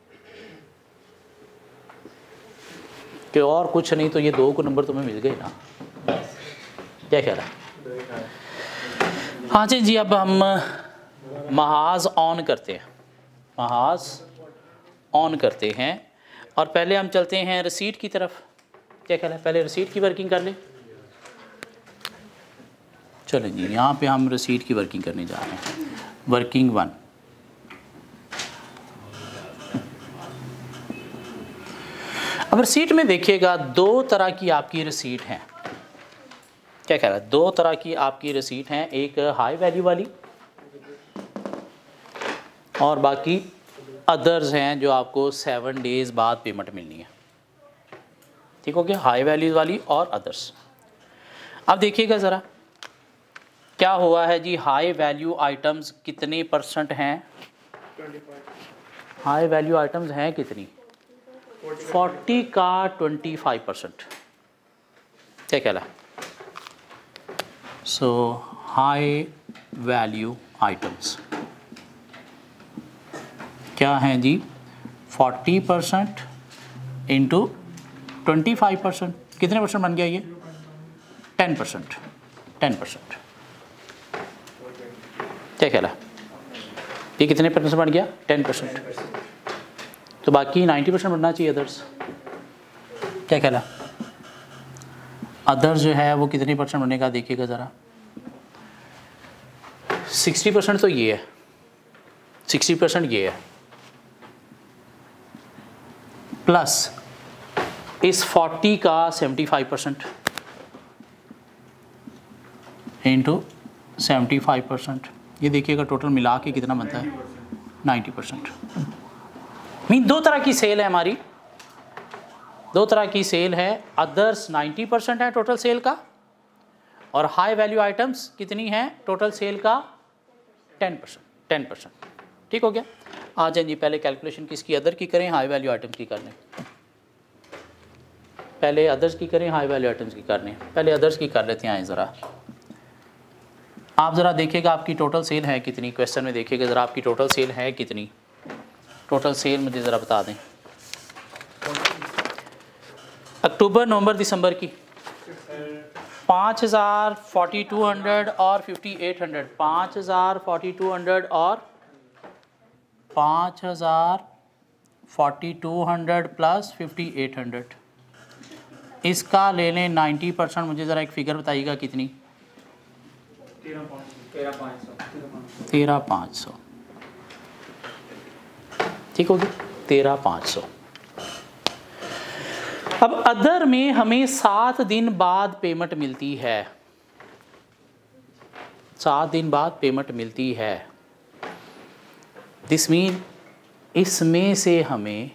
के और कुछ नहीं, तो ये दो को नंबर तुम्हें मिल गए ना। क्या कह रहा है? हाँ जी जी, अब हम महाज ऑन करते हैं, महाज ऑन करते हैं और पहले हम चलते हैं रसीट की तरफ। क्या कह रहा है? पहले रसीट की वर्किंग कर ले। चलो जी, यहाँ पे हम रसीट की वर्किंग करने जा रहे हैं। वर्किंग वन, अब रसीट में देखिएगा दो तरह की आपकी रसीट हैं। क्या कह रहा है? दो तरह की आपकी रसीट हैं, एक हाई वैल्यू वाली और बाकी अदर्स हैं जो आपको सेवन डेज बाद पेमेंट मिलनी है। ठीक हो गया, हाई वैल्यूज वाली और अदर्स। अब देखिएगा ज़रा क्या हुआ है जी, हाई वैल्यू आइटम्स कितने परसेंट हैं? हाई वैल्यू आइटम्स हैं कितनी, फोर्टी का ट्वेंटी फाइव परसेंट। क्या कहला? सो हाई वैल्यू आइटम्स क्या हैं जी, forty percent into twenty five percent, कितने परसेंट बन गया ये, टेन परसेंट। टेन परसेंट क्या कहला? ये कितने परसेंट बन गया, टेन परसेंट। तो बाकी नाइन्टी परसेंट बनना चाहिए अदर्स। क्या कहला? अदर्स जो है वो कितने परसेंट बनेगा देखिएगा ज़रा, सिक्सटी परसेंट तो ये है, सिक्सटी परसेंट ये है, प्लस इस फोर्टी का seventy five percent into seventy five percent, ये देखिएगा टोटल मिला के कितना बनता है, नाइन्टी परसेंट। मीन दो तरह की सेल है हमारी, दो तरह की सेल है। अदर्स नाइन्टी परसेंट है टोटल सेल का और हाई वैल्यू आइटम्स कितनी है टोटल सेल का, टेन परसेंट। टेन परसेंट ठीक हो गया। आ जाए जी, पहले कैलकुलेशन किसकी, अदर की करें, हाई वैल्यू आइटम्स की कर लें। पहले अदर्स की करें, हाई वैल्यू आइटम्स की कर लें। पहले अदर्स की कर लेते हैं। ज़रा आप ज़रा देखिएगा आपकी टोटल सेल है कितनी, क्वेश्चन में देखिएगा ज़रा आपकी टोटल सेल है कितनी। टोटल सेल मुझे ज़रा बता दें, अक्टूबर नवंबर दिसंबर की, पाँच हज़ार फोर्टी टू हंड्रेड और फिफ्टी एट हंड्रेड, पाँच हज़ार फोर्टी टू हंड्रेड और पाँच हज़ार forty two hundred plus fifty eight hundred, इसका ले लें नाइन्टी परसेंट। मुझे ज़रा एक फ़िगर बताइएगा कितनी, तेरह पाँच सौ। ठीक होगी, तेरह पाँच सौ। अब अदर में हमें सात दिन बाद पेमेंट मिलती है, सात दिन बाद पेमेंट मिलती है। दिस मीन इसमें से हमें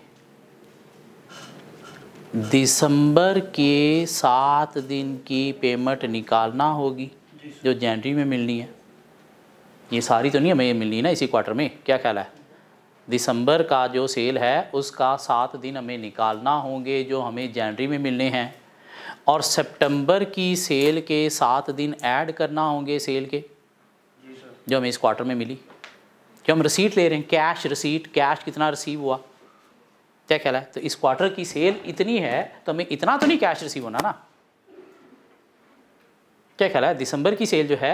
दिसंबर के सात दिन की पेमेंट निकालना होगी जो जनवरी में मिलनी है। ये सारी तो नहीं हमें मिलनी है ना इसी क्वार्टर में। क्या ख्याल है? दिसंबर का जो सेल है उसका सात दिन हमें निकालना होंगे जो हमें जनवरी में मिलने हैं, और सितंबर की सेल के सात दिन ऐड करना होंगे सेल के जो हमें इस क्वार्टर में मिली। जो हम रसीट ले रहे हैं, कैश रसीट, कैश कितना रिसीव हुआ। क्या ख्याल है? तो इस क्वार्टर की सेल इतनी है तो हमें इतना तो नहीं कैश रिसीव होना ना। क्या ख्याल है? दिसंबर की सेल जो है,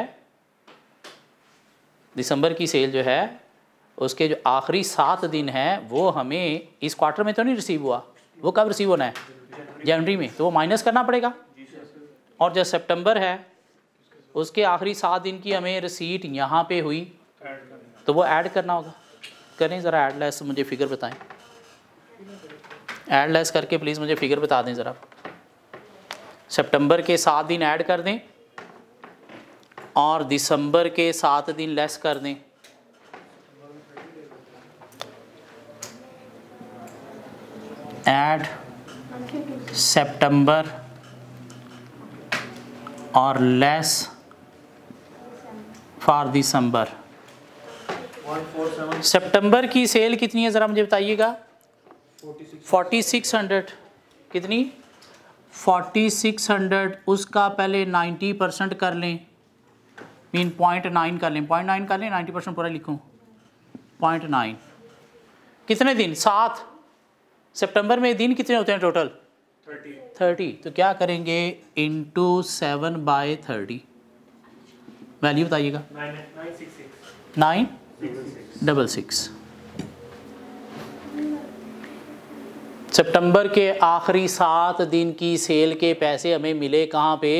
दिसंबर की सेल जो है उसके जो आखिरी सात दिन हैं वो हमें इस क्वार्टर में तो नहीं रिसीव हुआ, वो कब रिसीव होना है, जनवरी में, तो वो माइनस करना पड़ेगा। और जो सितंबर है उसके आखिरी सात दिन की हमें रसीट यहाँ पे हुई तो वो ऐड करना होगा। करें ज़रा ऐड लेस, मुझे फ़िगर बताएं, ऐड लेस करके प्लीज़ मुझे फ़िगर बता दें ज़रा। सितंबर के सात दिन ऐड कर दें और दिसंबर के सात दिन लेस कर दें, ऐड सितंबर और लेस फॉर दिसंबर। सितंबर की सेल कितनी है ज़रा मुझे बताइएगा? Forty six hundred. कितनी? Forty six hundred. उसका पहले नाइन्टी परसेंट कर लें, मीन पॉइंट नाइन कर लें, पॉइंट नाइन कर लें, नाइन्टी परसेंट पूरा लिखूँ, पॉइंट नाइन। कितने दिन? सात। सितंबर में दिन कितने होते हैं टोटल? थर्टी। तो क्या करेंगे? Into seven by thirty. Value बताइएगा। Nine double six. सितंबर के आखिरी सात दिन की सेल के पैसे हमें मिले कहाँ पे?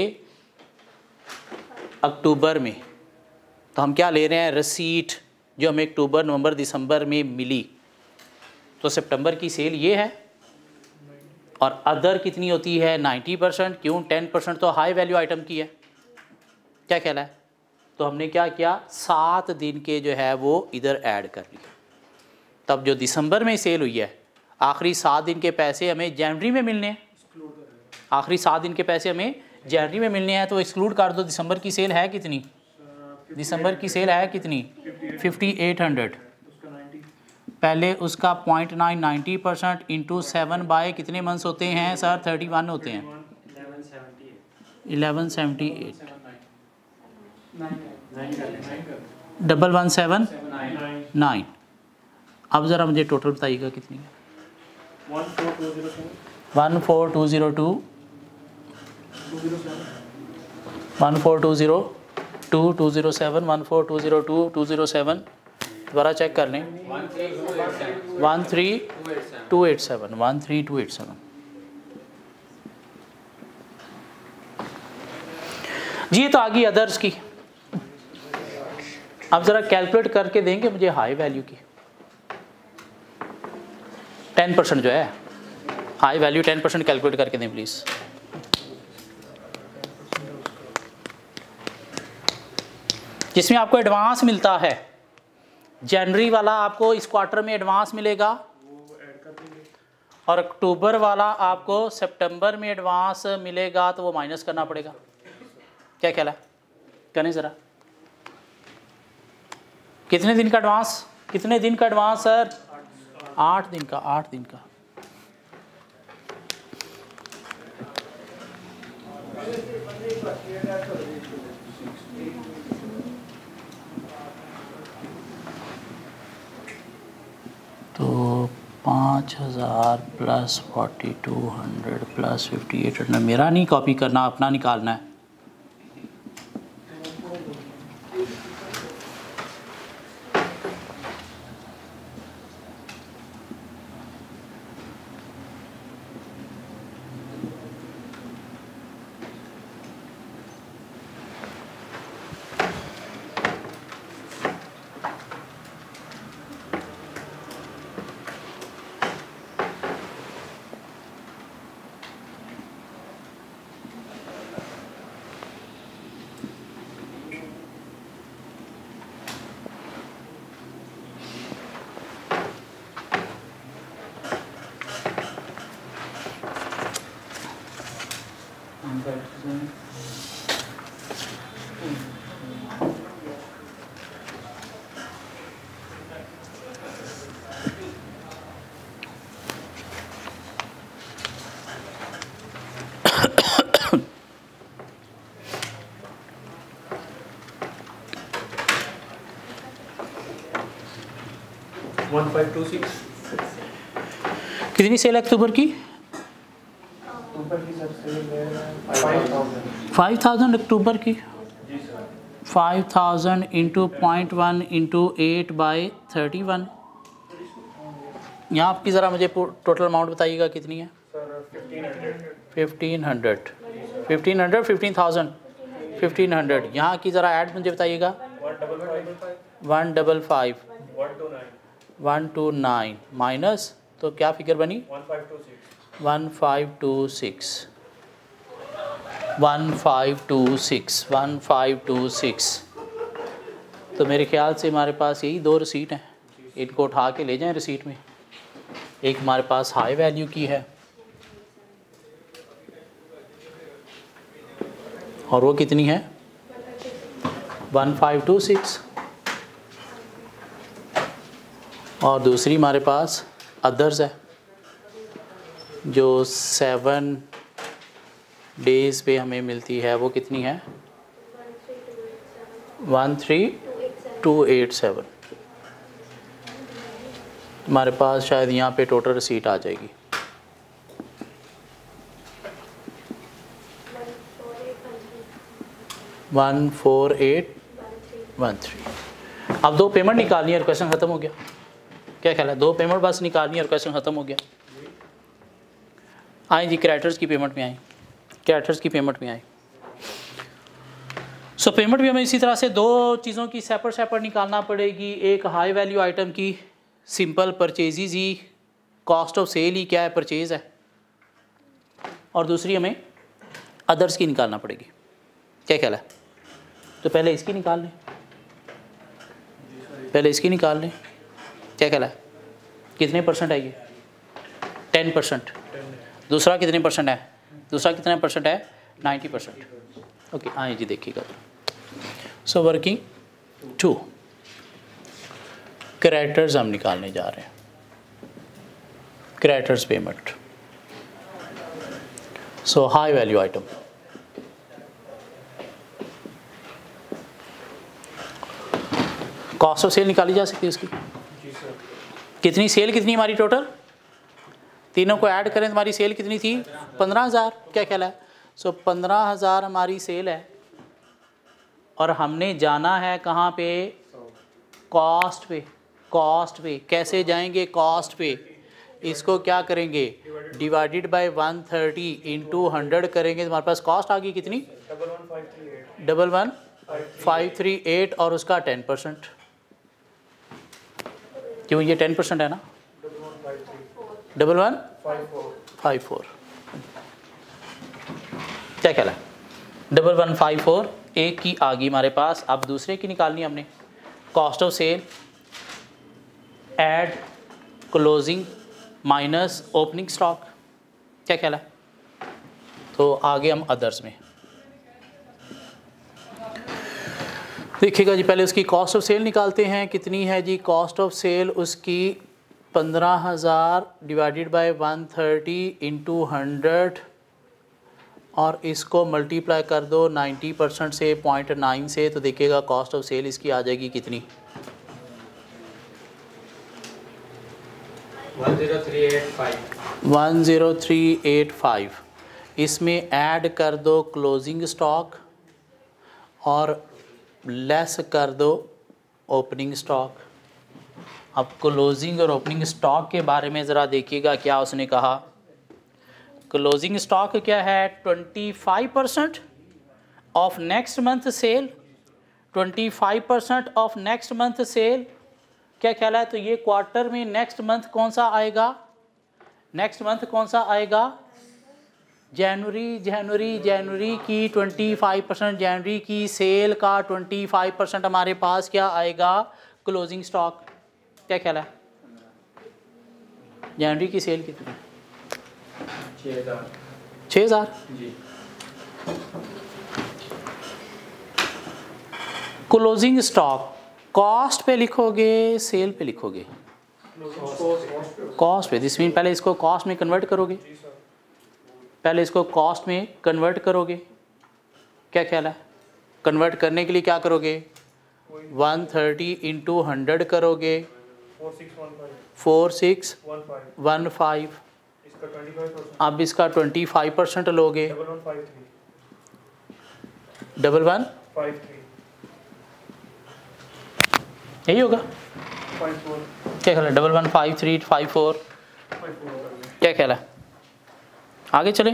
अक्टूबर में। तो हम क्या ले रहे हैं? रसीट जो हमें अक्टूबर नवंबर दिसंबर में मिली। तो सितंबर की सेल ये है। और अदर कितनी होती है? Ninety percent. क्यों? टेन परसेंट तो हाई वैल्यू आइटम की है। क्या कहला है? तो हमने क्या किया? सात दिन के जो है वो इधर ऐड कर लिए। तब जो दिसंबर में सेल हुई है, आखिरी सात दिन के पैसे हमें जनवरी में मिलने हैं। आखिरी सात दिन के पैसे हमें जनवरी में मिलने हैं, तो एक्सक्लूड कर दो। दिसंबर की सेल है कितनी? दिसंबर की सेल है कितनी? Fifty eight hundred. पहले उसका point nine ninety percent into seven by कितने मंथ्स होते हैं सर? थर्टी वन होते हैं। Eleven seventy eight. Double one seven nine. अब ज़रा मुझे टोटल बताइएगा कितनी है? One four two zero two, one four two zero two, two zero seven, one four two zero two, two zero seven. दोबारा check कर लें। One three two eight seven, one three two eight seven. जी ये तो आ गई others की। अब ज़रा कैलकुलेट करके देंगे मुझे हाई वैल्यू की। टेन परसेंट जो है high value, ten percent calculate करके दें प्लीज़। जिसमें आपको एडवांस मिलता है, जनवरी वाला आपको इस क्वार्टर में एडवांस मिलेगा और अक्टूबर वाला आपको सितंबर में एडवांस मिलेगा, तो वो माइनस करना पड़ेगा। क्या ख्याल है? करें ज़रा। कितने दिन का एडवांस? कितने दिन का एडवांस सर? आठ दिन का। आठ दिन का। तो पाँच हज़ार plus forty two hundred plus fifty eight hundred. मेरा नहीं कॉपी करना, अपना निकालना है। One five two six. कितनी सेल है अक्टूबर की? फाइव थाउजेंड अक्टूबर की। Five thousand into point one into eight by thirty one. यहाँ आपकी ज़रा मुझे टोटल अमाउंट बताइएगा कितनी है? Fifteen hundred. Fifteen hundred fifteen thousand fifteen hundred. यहाँ की ज़रा ऐड मुझे बताइएगा। One double five one two nine minus, तो क्या फिगर बनी? One five two six. One five two six one five two six. तो मेरे ख्याल से हमारे पास यही दो रिसीट हैं, इनको उठा के ले जाएं रिसीट में। एक हमारे पास हाई वैल्यू की है और वो कितनी है वन फाइव टू सिक्स, और दूसरी हमारे पास अदर्स है जो सेवन डेज़ पे हमें मिलती है, वो कितनी है one three two eight seven. हमारे पास शायद यहाँ पे टोटल रिसीट आ जाएगी one four eight one three. अब दो पेमेंट निकालनी है और क्वेश्चन ख़त्म हो गया। क्या ख्याल है, दो पेमेंट बस निकालनी है और क्वेश्चन ख़त्म हो गया। आए जी क्रेडिटर्स की पेमेंट में आई, क्रेडिटर्स की पेमेंट में आई। सो so, पेमेंट भी हमें इसी तरह से दो चीज़ों की सेपरेट सेपरेट निकालना पड़ेगी। एक हाई वैल्यू आइटम की सिंपल परचेजेज ही, कॉस्ट ऑफ सेल ही क्या है परचेज है, और दूसरी हमें अदर्स की निकालना पड़ेगी। क्या ख्याल है, तो पहले इसकी निकाल लें, पहले इसकी निकाल लें। क्या ख्याल है, कितने परसेंट है ये टेन परसेंट। दूसरा कितने परसेंट है, दूसरा कितने परसेंट है नाइन्टी परसेंट। ओके आए जी देखिएगा। सो वर्किंग टू क्रेडिटर्स हम निकालने जा रहे हैं, creditors payment. So high value item, cost of sale निकाली जा सकती है उसकी। कितनी सेल, कितनी हमारी टोटल, तीनों को ऐड करें तो हमारी सेल कितनी थी पंद्रह हज़ार। क्या ख्याल है, सो पंद्रह हज़ार हमारी सेल है और हमने जाना है कहाँ पे, कॉस्ट पे। कॉस्ट पे कैसे जाएंगे, कॉस्ट पे इसको क्या करेंगे divided by one thirty into hundred करेंगे तो हमारे पास कॉस्ट आ गई कितनी double one five three eight और उसका टेन परसेंट। क्यों ये टेन परसेंट है ना, डबल वन फाइव फोर। क्या ख्याल है, डबल वन फाइव फोर एक की आ गई हमारे पास। अब दूसरे की निकालनी हमने, cost of sale add closing minus opening stock. क्या ख्याल है, तो आगे हम अदर्स में देखिएगा जी। पहले उसकी कॉस्ट ऑफ सेल निकालते हैं, कितनी है जी कॉस्ट ऑफ सेल उसकी पंद्रह हज़ार divided by one thirty into hundred और इसको मल्टीप्लाई कर दो नाइन्टी परसेंट से पॉइंट नाइन से, तो देखिएगा कॉस्ट ऑफ सेल इसकी आ जाएगी कितनी one zero three eight five one zero three eight five. इसमें ऐड कर दो क्लोजिंग स्टॉक और लेस कर दो ओपनिंग स्टॉक। अब क्लोजिंग और ओपनिंग स्टॉक के बारे में ज़रा देखिएगा क्या उसने कहा। क्लोजिंग स्टॉक क्या है, twenty five percent of next month sale, twenty five percent of next month sale. क्या ख्याल है, तो ये क्वार्टर में नेक्स्ट मंथ कौन सा आएगा, नेक्स्ट मंथ कौन सा आएगा जनवरी। जनवरी जनवरी की ट्वेंटी फाइव परसेंट, जनवरी की सेल का ट्वेंटी फाइव परसेंट हमारे पास क्या आएगा क्लोजिंग स्टॉक। क्या ख्याल है, जनवरी की सेल कितनी, छः हज़ार छः हज़ार जी। क्लोजिंग स्टॉक कॉस्ट पे लिखोगे सेल पे लिखोगे, कॉस्ट पे। दिस मीन पहले इसको कॉस्ट में कन्वर्ट करोगे, पहले इसको कॉस्ट में कन्वर्ट करोगे। क्या ख्याल है, कन्वर्ट करने के लिए क्या करोगे वन थर्टी इंटू हंड्रेड करोगे फोर सिक्स वन फाइव। अब इसका ट्वेंटी फाइव परसेंट लोगे डबल वन यही होगा। क्या ख्याल है, double one five three five four. क्या ख्याल है, आगे चले।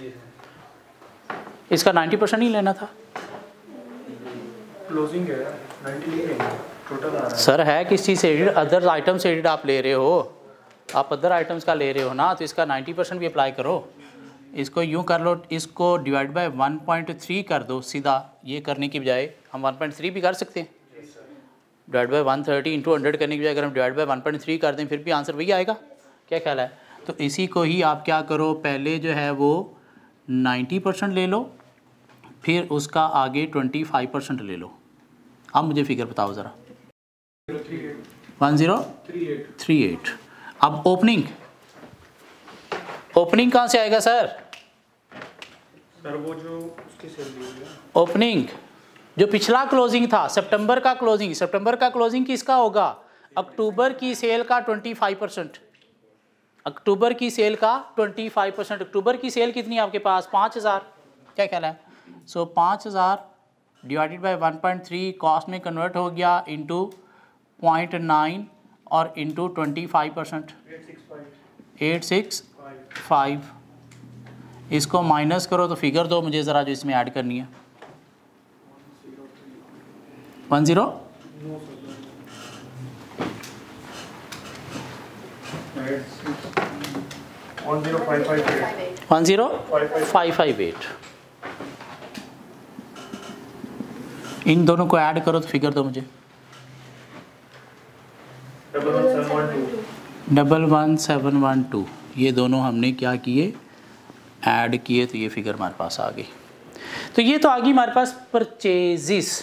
इसका नाइन्टी परसेंट ही लेना था, क्लोजिंग है नाइन्टी नहीं लेंगे, टोटल आ रहा है। सर है किस चीज़ से एडिट, अदर आइटम से एडिट आप ले रहे हो, आप अदर आइटम्स का ले रहे हो ना, तो इसका नाइन्टी परसेंट भी अप्लाई करो। इसको यूँ कर लो, इसको divide by one point three कर दो सीधा, ये करने की बजाय हम वन पॉइंट थ्री भी कर सकते हैं। Divide by one thirty into hundred करने की बजाय अगर हम divide by one point three कर दें फिर भी आंसर वही आएगा। क्या ख्याल है? तो इसी को ही आप क्या करो, पहले जो है वो नाइन्टी परसेंट ले लो, फिर उसका आगे ट्वेंटी फाइव परसेंट ले लो। अब मुझे फिगर बताओ ज़रा। One zero three eight. अब ओपनिंग ओपनिंग कहाँ से आएगा सर? सर वो जो उसकी सैलरी है, ओपनिंग जो पिछला क्लोजिंग था, सितंबर का क्लोजिंग, सितंबर का क्लोजिंग किसका होगा? अक्टूबर की सेल का पच्चीस परसेंट, अक्टूबर की सेल का पच्चीस परसेंट। अक्टूबर की सेल कितनी है आपके पास? पाँच हज़ार। क्या ख्याल है? सो पाँच हज़ार divided by one point three cost में कन्वर्ट हो गया इंटू पॉइंट नाइन और into twenty five percent, eight six five. इसको माइनस करो तो फिगर दो मुझे ज़रा जो इसमें ऐड करनी है। One zero one zero five five eight one zero five five eight. इन दोनों को ऐड करो तो फिगर दो मुझे। Double one seven one two double one seven one two. ये दोनों हमने क्या किए? ऐड किए, तो ये फिगर हमारे पास आ गई। तो ये तो आ गई हमारे पास परचेजिस।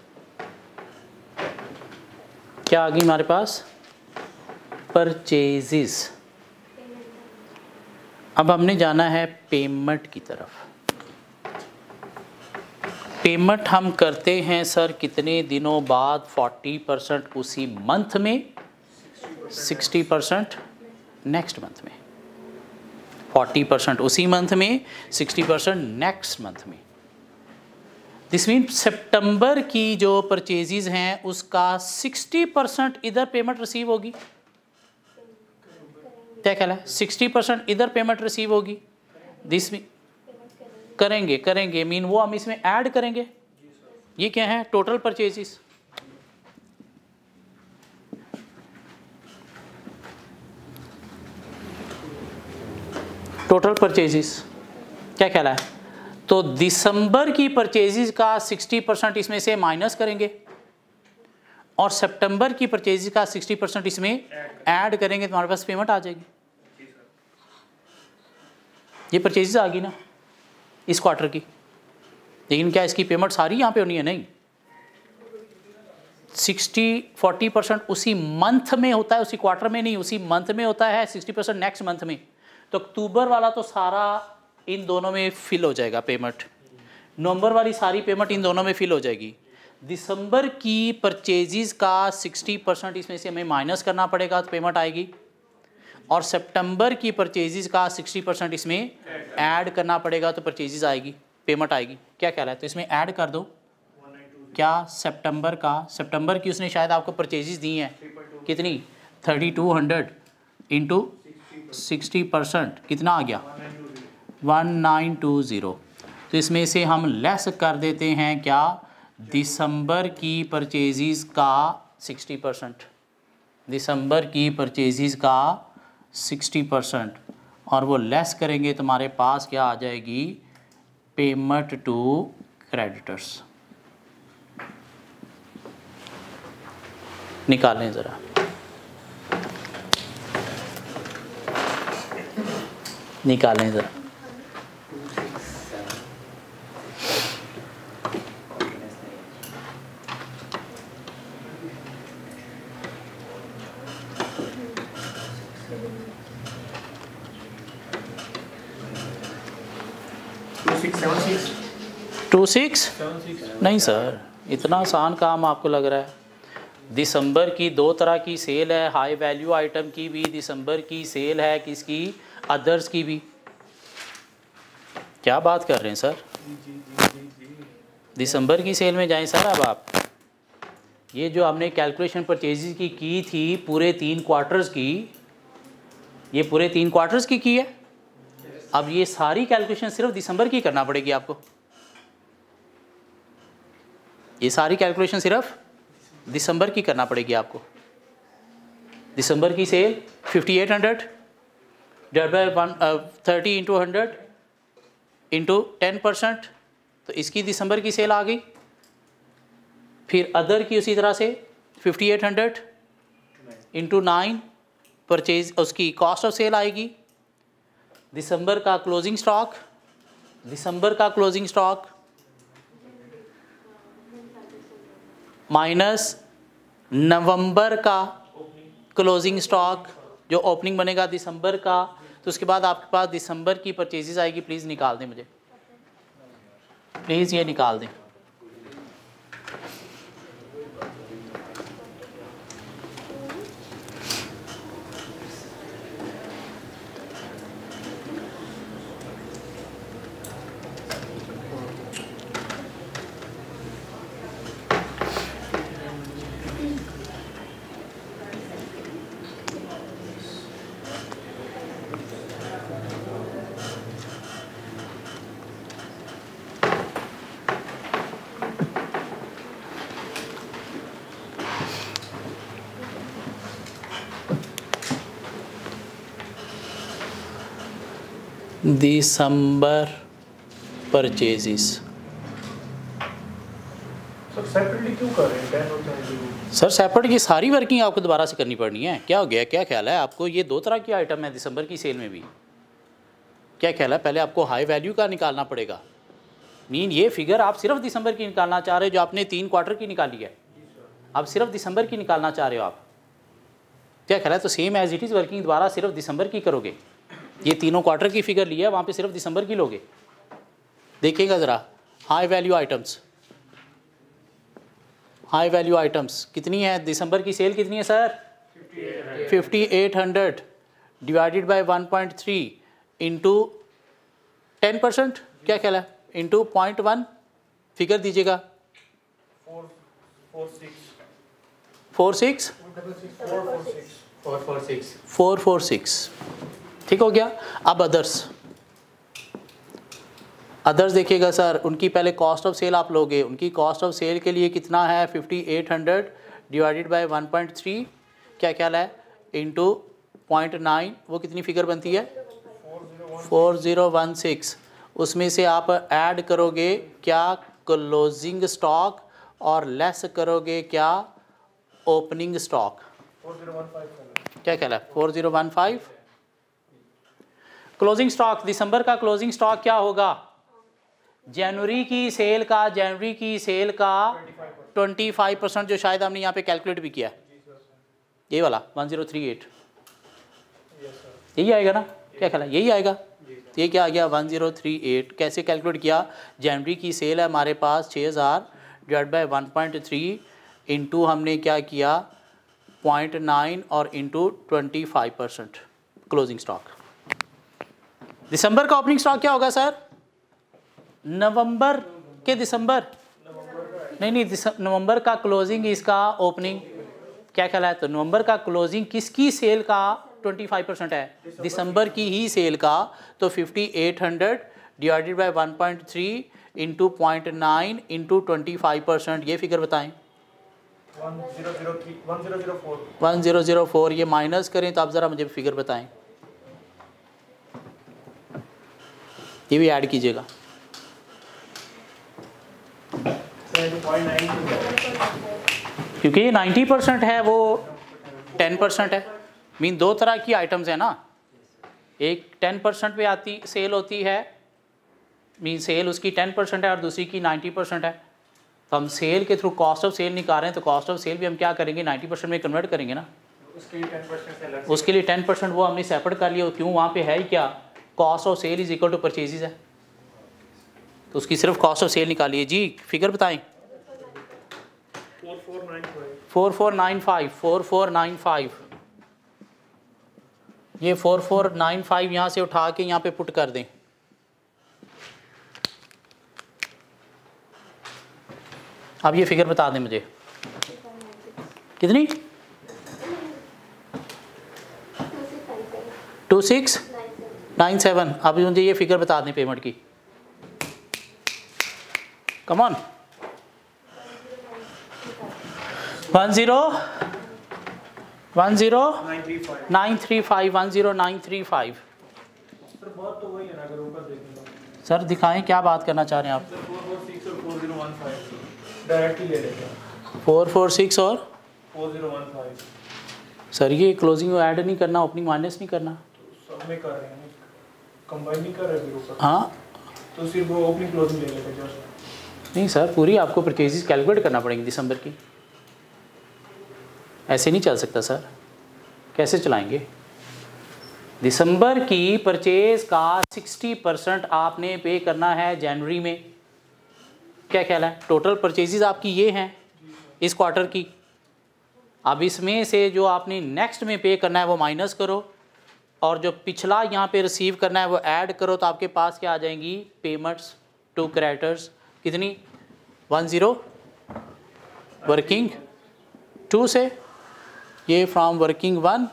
क्या आ गई हमारे पास? परचेजिस। अब हमने जाना है पेमेंट की तरफ। पेमेंट हम करते हैं सर कितने दिनों बाद? फोर्टी परसेंट उसी मंथ में, सिक्सटी परसेंट नेक्स्ट मंथ में। फोर्टी परसेंट उसी मंथ में, सिक्सटी परसेंट नेक्स्ट मंथ में। दिस मीन सितंबर की जो परचेजेज हैं उसका सिक्सटी परसेंट इधर पेमेंट रिसीव होगी। क्या ख्याल है? सिक्सटी परसेंट इधर पेमेंट रिसीव होगी। दिस मीन करेंगे करेंगे मीन वो हम इसमें ऐड करेंगे। ये क्या है? Total purchases. Total purchases. क्या ख्याल है? तो दिसंबर की परचेजेस का सिक्सटी परसेंट इसमें से माइनस करेंगे और सितंबर की परचेजेस का सिक्सटी परसेंट इसमें ऐड करेंगे तो हमारे पास पेमेंट आ जाएगी। ये परचेजेस आ गई ना इस क्वार्टर की, लेकिन क्या इसकी पेमेंट सारी यहाँ पे होनी है? नहीं, सिक्सटी फोर्टी परसेंट उसी मंथ में होता है, उसी क्वार्टर में नहीं, उसी मंथ में होता है। सिक्सटी परसेंट नेक्स्ट मंथ में। तो अक्टूबर वाला तो सारा इन दोनों में फिल हो जाएगा पेमेंट, नवंबर वाली सारी पेमेंट इन दोनों में फिल हो जाएगी। दिसंबर की परचेजेस का सिक्सटी परसेंट इसमें से हमें माइनस करना पड़ेगा तो पेमेंट आएगी, और सितंबर की परचेजेस का सिक्सटी परसेंट इसमें ऐड करना पड़ेगा तो परचेजेस आएगी, पेमेंट आएगी। क्या ख्याल है? तो इसमें ऐड कर दो। क्या सितंबर का, सितंबर की उसने शायद आपको परचेजेस दी हैं कितनी? Thirty two hundred into sixty percent कितना आ गया? One nine two zero. तो इसमें से हम लेस कर देते हैं क्या? दिसंबर की परचेजेस का सिक्सटी परसेंट, दिसंबर की परचेजेस का सिक्सटी परसेंट, और वो लेस करेंगे तो हमारे पास क्या आ जाएगी? Payment to creditors. निकालें ज़रा। निकालें ज़रा। टू सिक्स नहीं सर, इतना आसान काम आपको लग रहा है? दिसंबर की दो तरह की सेल है, हाई वैल्यू आइटम की भी दिसंबर की सेल है, किसकी? अदर्स की भी। क्या बात कर रहे हैं सर? दिसंबर की सेल में जाएं सर। अब आप ये जो हमने कैलकुलेशन परचेजेस की की थी पूरे तीन क्वार्टर्स की, ये पूरे तीन क्वार्टर्स की की है। अब ये सारी कैलकुलेशन सिर्फ दिसंबर की करना पड़ेगी आपको। ये सारी कैलकुलेशन सिर्फ दिसंबर की करना पड़ेगी आपको। दिसंबर की sale fifty eight hundred divide by one thirty into hundred into ten percent, तो इसकी दिसंबर की सेल आ गई। फिर अदर की उसी तरह से fifty eight hundred into nine purchase, उसकी कॉस्ट ऑफ सेल आएगी। दिसंबर का क्लोजिंग स्टॉक, दिसंबर का क्लोजिंग स्टॉक माइनस नवंबर का क्लोजिंग स्टॉक जो ओपनिंग बनेगा दिसंबर का, तो उसके बाद आपके पास दिसंबर की परचेजेस आएगी। प्लीज़ निकाल दें मुझे, प्लीज़ ये निकाल दें। दिसंबर परचेजेस सर सेपरेटली क्यों कर रहे हैं? टेन होता है सर सेपरेट की सारी वर्किंग आपको दोबारा से करनी पड़नी है। क्या हो गया, क्या ख्याल है आपको? ये दो तरह की आइटम है दिसंबर की सेल में भी। क्या ख्याल है? पहले आपको हाई वैल्यू का निकालना पड़ेगा। मीन ये फिगर आप सिर्फ दिसंबर की निकालना चाह रहे हो, जो आपने तीन क्वार्टर की निकाली है, आप सिर्फ दिसंबर की निकालना चाह रहे हो आप। क्या ख्याल है? तो same as it is working दोबारा सिर्फ दिसंबर की करोगे। ये तीनों क्वार्टर की फिगर ली है, वहाँ पे सिर्फ दिसंबर की लोगे। देखिएगा ज़रा, high value items, high value items कितनी है? दिसंबर की सेल कितनी है sir? Fifty eight hundred divided by one point three into ten percent, क्या ख्याल है? इंटू पॉइंट वन, फिगर दीजिएगा। Four six four four six ठीक हो गया। अब अदर्स, अदर्स देखिएगा सर, उनकी पहले कॉस्ट ऑफ सेल आप लोगे। उनकी कॉस्ट ऑफ सेल के लिए कितना है? Fifty eight hundred divided by one point three, क्या ख्याल है? इंटू पॉइंट नाइन, वो कितनी फिगर बनती है? Four zero one six. उसमें से आप ऐड करोगे क्या? क्लोजिंग स्टॉक, और लेस करोगे क्या? Opening stock. क्या ख्याल है? Four zero one five. Closing stock, दिसंबर का क्लोजिंग स्टॉक क्या होगा? जनवरी की सेल का, जनवरी की सेल का ट्वेंटी फाइव परसेंट, जो शायद हमने यहाँ पे कैलकुलेट भी किया, ये वाला वन ज़ीरो थ्री एट, यही आएगा ना? क्या ख्याल है? यही आएगा। ये क्या आ गया? One zero three eight. कैसे कैलकुलेट किया? जनवरी की सेल है हमारे पास छः हज़ार divide by one point three into हमने क्या किया? पॉइंट नाइन और into twenty five percent closing stock. दिसंबर का ओपनिंग स्टॉक क्या होगा सर? नवंबर के दिसंबर नहीं नहीं नवंबर का क्लोजिंग, इसका ओपनिंग। क्या ख्याल है? तो नवंबर का क्लोजिंग किसकी सेल का ट्वेंटी फाइव परसेंट है? दिसंबर की ही सेल का। तो fifty eight hundred divided by one point three into point nine into twenty five percent, ये फिगर बताएं। One zero zero four. ये माइनस करें तो आप ज़रा मुझे फिगर बताएं, ये भी ऐड कीजिएगा। क्योंकि ये नाइन्टी परसेंट है, वो टेन परसेंट है। मीन दो तरह की आइटम्स है ना, एक टेन परसेंट पे आती सेल होती है, मीन सेल उसकी टेन परसेंट है, और दूसरी की नाइन्टी परसेंट है। तो हम सेल के थ्रू कॉस्ट ऑफ सेल निकाल रहे हैं, तो कॉस्ट ऑफ सेल भी हम क्या करेंगे? नाइन्टी परसेंट में कन्वर्ट करेंगे ना। उसके लिए टेन परसेंट उसके लिए टेन परसेंट वो हमने सेपरेट कर लिया। क्यों? वहाँ पे है ही क्या? Cost of sale is equal to purchases है, तो उसकी सिर्फ कॉस्ट ऑफ सेल निकालिए। जी फिगर बताएं। Four four nine five four four nine five. ये फोर फोर नाइन फाइव यहाँ से उठा के यहाँ पे पुट कर दें। अब ये फिगर बता दें मुझे कितनी? Two six nine seven. अब मुझे ये फिगर बता दें पेमेंट की। Come on. One zero one zero nine three five one zero nine three five. Sir बात तो वही है ना, अगर ऊपर देखेंगे सर दिखाएं क्या बात करना चाह रहे हैं आप। डायरेक्टली ले लेते हैं फोर फोर सिक्स और four zero one five. Sir ये क्लोजिंग ऐड नहीं करना, ओपनिंग माइनस नहीं करना। तो सब में कर रहे हैं, कंबाइन नहीं कर रहे फिर ऊपर। हाँ तो सिर्फ वो ओपनिंग क्लोजिंग ले लेते हैं जस्ट। नहीं सर, पूरी आपको परचेजेस कैलकुलेट करना पड़ेगी दिसंबर की, ऐसे नहीं चल सकता सर। कैसे चलाएंगे? दिसंबर की परचेज का सिक्सटी परसेंट आपने पे करना है जनवरी में। क्या ख्याल है? टोटल परचेजेस आपकी ये हैं इस क्वार्टर की। अब इसमें से जो आपने नेक्स्ट में पे करना है वो माइनस करो, और जो पिछला यहाँ पे रिसीव करना है वो ऐड करो, तो आपके पास क्या आ जाएंगी पेमेंट्स टू क्रेडिटर्स। कितनी? वन ज़ीरो वर्किंग टू से, ये फ्रॉम वर्किंग वन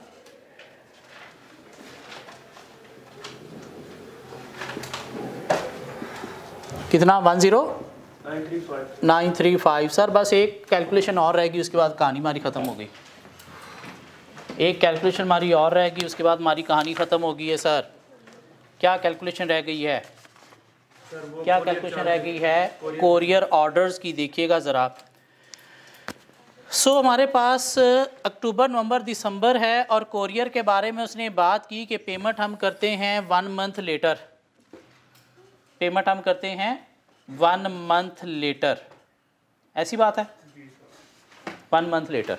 कितना? One zero nine three five. Sir बस एक कैलकुलेशन और रहेगी, उसके बाद कहानी हमारी ख़त्म हो गई। एक कैलकुलेशन हमारी और रहेगी, उसके बाद हमारी कहानी ख़त्म हो गई है सर। क्या कैलकुलेशन रह गई है? क्या कैलकुलेशन रह गई है? कोरियर ऑर्डर्स की देखिएगा ज़रा। सो so, हमारे पास अक्टूबर नवंबर दिसंबर है, और कोरियर के बारे में उसने बात की कि पेमेंट हम करते हैं वन मंथ लेटर। पेमेंट हम करते हैं वन मंथ लेटर, ऐसी बात है, वन मंथ लेटर।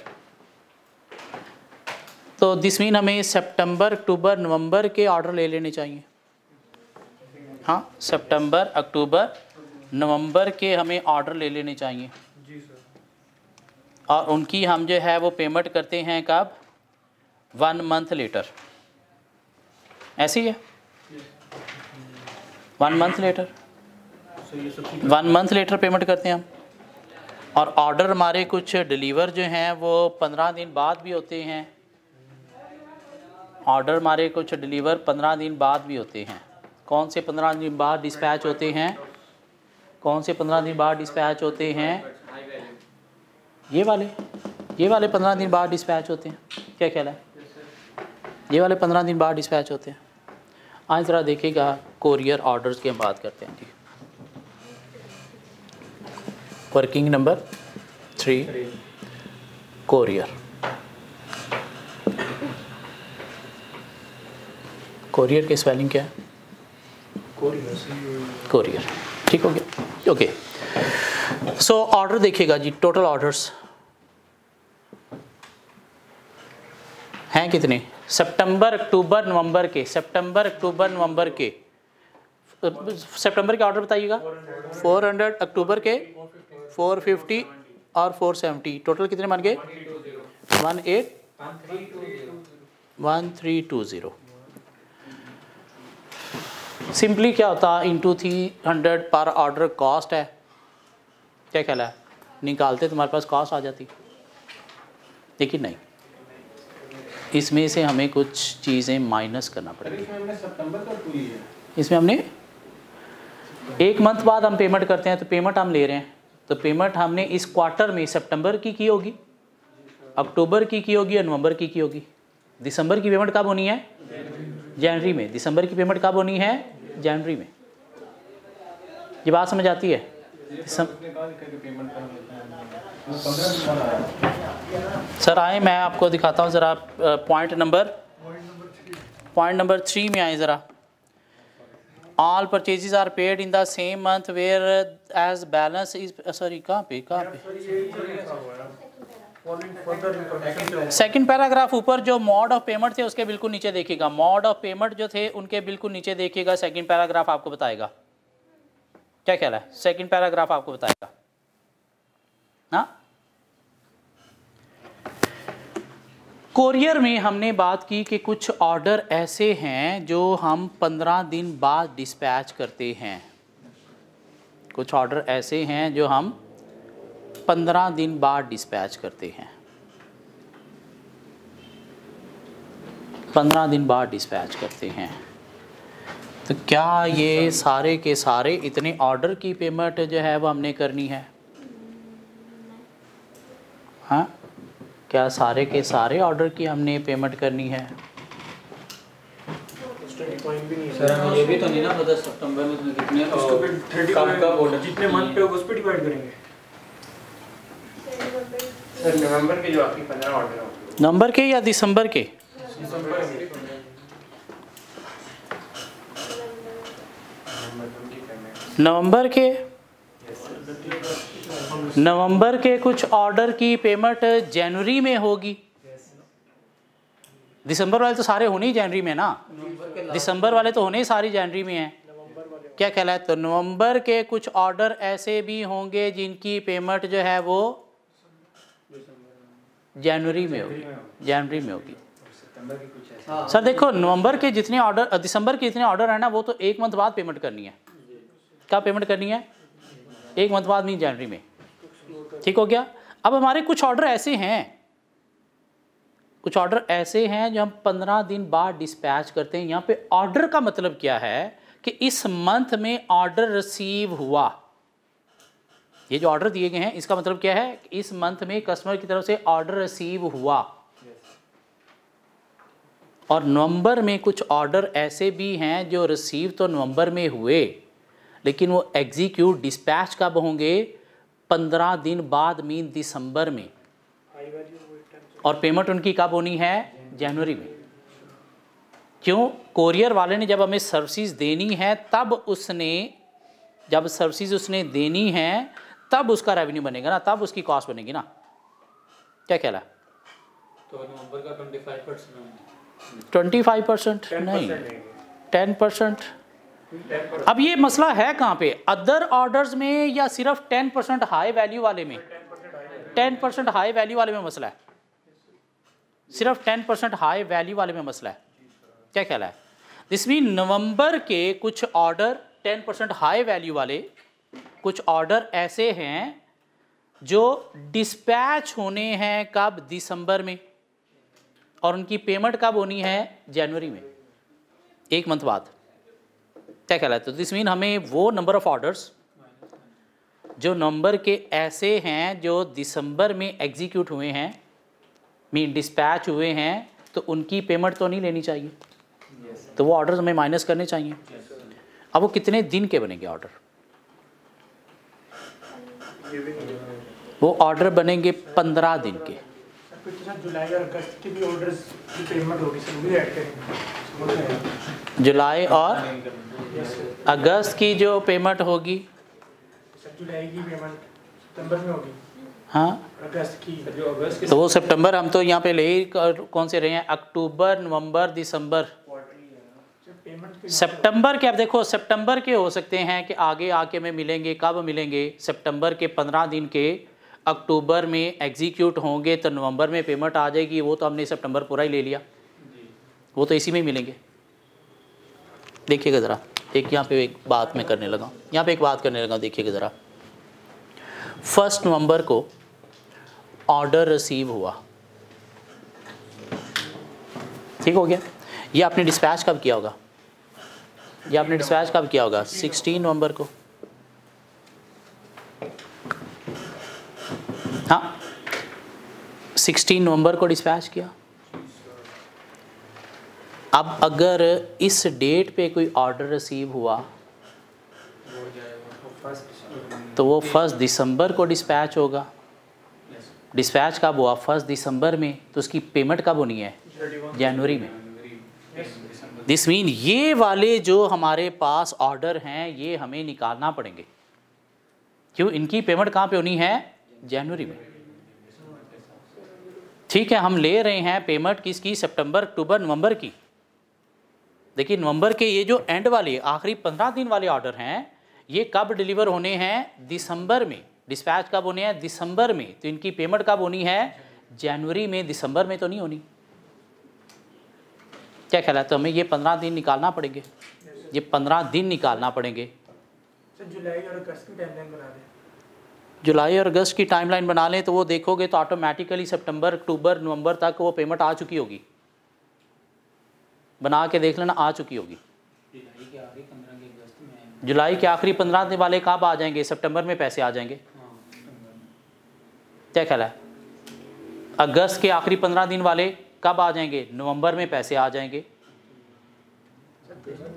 तो दिस मीन हमें सितंबर अक्टूबर नवंबर के ऑर्डर ले लेने चाहिए। हाँ, सितंबर अक्टूबर नवंबर के हमें ऑर्डर ले लेने चाहिए, और उनकी हम जो है वो पेमेंट करते हैं कब? One month later. ऐसे ही है, one month later, one month later payment करते हैं हम। और ऑर्डर हमारे कुछ डिलीवर जो हैं वो पंद्रह दिन बाद भी होते हैं। ऑर्डर हमारे कुछ डिलीवर पंद्रह दिन बाद भी होते हैं। कौन से पंद्रह दिन बाद डिस्पैच होते हैं? कौन से पंद्रह दिन बाद डिस्पैच होते हैं? ये वाले, ये वाले पंद्रह दिन बाद डिस्पैच होते हैं। क्या ख्याल है? ये वाले पंद्रह दिन बाद डिस्पैच होते हैं। आज ज़रा देखिएगा कोरियर ऑर्डर्स की हम बात करते हैं जी। Working number three, courier. Courier की स्पेलिंग क्या है? कोरियर। ठीक हो गया, ओके। सो ऑर्डर देखिएगा जी, टोटल ऑर्डर्स हैं कितने? सितंबर अक्टूबर नवंबर के, सितंबर अक्टूबर नवंबर के, सितंबर के ऑर्डर बताइएगा। फोर हंड्रेड, अक्टूबर के फोर फिफ्टी और फोर सेवेंटी, टोटल कितने बन गए? One eight one three two zero. Simply क्या होता है, into three hundred per order cost है। क्या ख्याल है? निकालते तुम्हारे पास कॉस्ट आ जाती, लेकिन नहीं, इसमें से हमें कुछ चीज़ें माइनस करना पड़ेगी। इसमें हमने एक मंथ बाद हम पेमेंट करते हैं, तो पेमेंट हम ले रहे हैं, तो पेमेंट हमने इस क्वार्टर में सितंबर की की होगी, अक्टूबर की की होगी और नवंबर की की होगी। दिसंबर की पेमेंट कब होनी है? जनवरी में। दिसंबर की पेमेंट कब होनी है? जनवरी में। ये बात समझ आती है? सर आए, मैं आपको दिखाता हूँ ज़रा point number point number three में आए ज़रा। All purchases are paid in the same month where as balance is, sorry कहाँ पे कहाँ पे सेकंड पैराग्राफ ऊपर जो मोड ऑफ पेमेंट थे उसके बिल्कुल नीचे देखिएगा। मोड ऑफ पेमेंट जो थे उनके बिल्कुल नीचे देखिएगा, सेकंड पैराग्राफ आपको बताएगा। क्या ख्याल है? सेकंड पैराग्राफ आपको बताएगा ना। कोरियर में हमने बात की कि कुछ ऑर्डर ऐसे हैं जो हम पंद्रह दिन बाद डिस्पैच करते हैं। कुछ ऑर्डर ऐसे हैं जो हम पंद्रह दिन बाद डिस्पैच करते हैं। पंद्रह दिन बाद डिस्पैच करते हैं। तो क्या ये सारे के सारे इतने ऑर्डर की पेमेंट जो है वो हमने करनी है? हाँ, क्या सारे के सारे ऑर्डर की हमने पेमेंट करनी है? सर हमें ये भी तो नहीं ना पता सितंबर में तुम्हें कितने उसको फिर थर्टी कब कब ऑर्डर जितने मंथ पे होगा उस पर डिवाइड करेंगे। सर नवंबर के जो आखिरी पंद्रह ऑर्डर हैं नवंबर के या दिसंबर के? नवंबर के नवंबर के कुछ ऑर्डर की पेमेंट जनवरी में होगी। दिसंबर वाले तो सारे होने ही जनवरी में ना, दिसंबर वाले तो होने ही सारी जनवरी में हैं। क्या कहला है? तो नवंबर के कुछ ऑर्डर ऐसे भी होंगे जिनकी पेमेंट जो है वो जनवरी में होगी, जनवरी में होगी। सर देखो नवंबर के जितने ऑर्डर, दिसंबर के जितने ऑर्डर है ना, वो तो एक मंथ बाद पेमेंट करनी है। क्या पेमेंट करनी है? एक मंथ बाद, नहीं जनवरी में। ठीक हो गया। अब हमारे कुछ ऑर्डर ऐसे हैं, कुछ ऑर्डर ऐसे हैं जो हम पंद्रह दिन बाद डिस्पैच करते हैं। यहाँ पे ऑर्डर का मतलब क्या है कि इस मंथ में ऑर्डर रिसीव हुआ। ये जो ऑर्डर दिए गए हैं इसका मतलब क्या है? इस मंथ में कस्टमर की तरफ से ऑर्डर रिसीव हुआ। और नवंबर में कुछ ऑर्डर ऐसे भी हैं जो रिसीव तो नवंबर में हुए, लेकिन वो एग्जीक्यूट डिस्पैच कब होंगे? पंद्रह दिन बाद, मीन दिसंबर में। और पेमेंट उनकी कब होनी है? जनवरी में। क्यों? कोरियर वाले ने जब हमें सर्विसेज देनी है तब उसने जब सर्विसेज उसने देनी है तब उसका रेवेन्यू बनेगा ना, तब उसकी कॉस्ट बनेगी ना। क्या कहला? तो नवंबर का पच्चीस परसेंट ट्वेंटी फाइव परसेंट नहीं, टेन परसेंट। अब ये मसला है कहाँ पे? अदर ऑर्डर्स में या सिर्फ टेन परसेंट हाई वैल्यू वाले में? टेन परसेंट हाई वैल्यू वाले में मसला है, सिर्फ टेन परसेंट हाई वैल्यू वाले में मसला है। क्या ख्याल है? दिस मीन नवंबर के कुछ order ten percent high value वाले, कुछ ऑर्डर ऐसे हैं जो डिस्पैच होने हैं कब? दिसंबर में। और उनकी पेमेंट कब होनी है? जनवरी में, एक मंथ बाद। क्या कहलाता है? तो दिस मीन हमें वो नंबर ऑफ ऑर्डर्स जो नवंबर के ऐसे हैं जो दिसंबर में एग्जीक्यूट हुए हैं, मीन डिस्पैच हुए हैं, तो उनकी पेमेंट तो नहीं लेनी चाहिए। तो वो ऑर्डर्स हमें माइनस करने चाहिए। अब वो कितने दिन के बनेंगे ऑर्डर? वो ऑर्डर बनेंगे पंद्रह दिन के। जुलाई और अगस्त के भी ऑर्डर्स की पेमेंट होगी, सब भी ऐड करेंगे। जुलाई और अगस्त की जो पेमेंट होगी, जुलाई की पेमेंट सितंबर में होगी। हाँ, अगस्त की जो अगस्त की तो वो सितंबर हम तो यहाँ पे ले ही कौन से रहे हैं? अक्टूबर, नवंबर, दिसंबर, सितंबर के। अब देखो सितंबर के हो सकते हैं कि आगे आके में मिलेंगे। कब मिलेंगे? सितंबर के पंद्रह दिन के अक्टूबर में एग्जीक्यूट होंगे तो नवंबर में पेमेंट आ जाएगी। वो तो हमने सितंबर पूरा ही ले लिया, वो तो इसी में ही मिलेंगे। देखिएगा ज़रा, एक यहाँ पे एक बात मैं करने लगा यहाँ पे एक बात करने लगा देखिएगा ज़रा। फर्स्ट नवंबर को ऑर्डर रिसीव हुआ, ठीक हो गया। ये आपने डिस्पैच कब किया होगा? ये आपने डिस्पैच कब किया होगा? सिक्सटीन नवंबर को। हाँ, सिक्सटीन नवंबर को डिस्पैच किया। अब अगर इस डेट पे कोई ऑर्डर रिसीव हुआ तो वो फर्स्ट दिसंबर को डिस्पैच होगा। डिस्पैच कब हुआ? फर्स्ट दिसंबर में। तो उसकी पेमेंट कब होनी है? जनवरी में। दिस मीन ये वाले जो हमारे पास ऑर्डर हैं ये हमें निकालना पड़ेंगे। क्यों? इनकी पेमेंट कहाँ पे होनी है? जनवरी में। ठीक है, हम ले रहे हैं पेमेंट किसकी? सितंबर, अक्टूबर, नवंबर की। देखिए नवंबर के ये जो एंड वाले आखिरी पंद्रह दिन वाले ऑर्डर हैं ये कब डिलीवर होने हैं? दिसंबर में। डिस्पैच कब होने हैं? दिसंबर में। तो इनकी पेमेंट कब होनी है? जनवरी में। दिसंबर में तो नहीं होनी। क्या ख्याल है? तो हमें ये पंद्रह दिन निकालना पड़ेंगे, ये पंद्रह दिन निकालना पड़ेंगे। जुलाई और अगस्त की टाइमलाइन बना दें। जुलाई और अगस्त की टाइमलाइन बना लें तो वो देखोगे तो ऑटोमेटिकली सितंबर, अक्टूबर, नवंबर तक वो पेमेंट आ चुकी होगी। बना के देख लेना, आ चुकी होगी। जुलाई के आखिरी पंद्रह दिन वाले कब आ जाएंगे? सितंबर में पैसे आ जाएंगे। क्या ख्याल है? अगस्त के आखिरी पंद्रह दिन वाले कब आ जाएंगे? नवंबर में पैसे आ जाएंगे।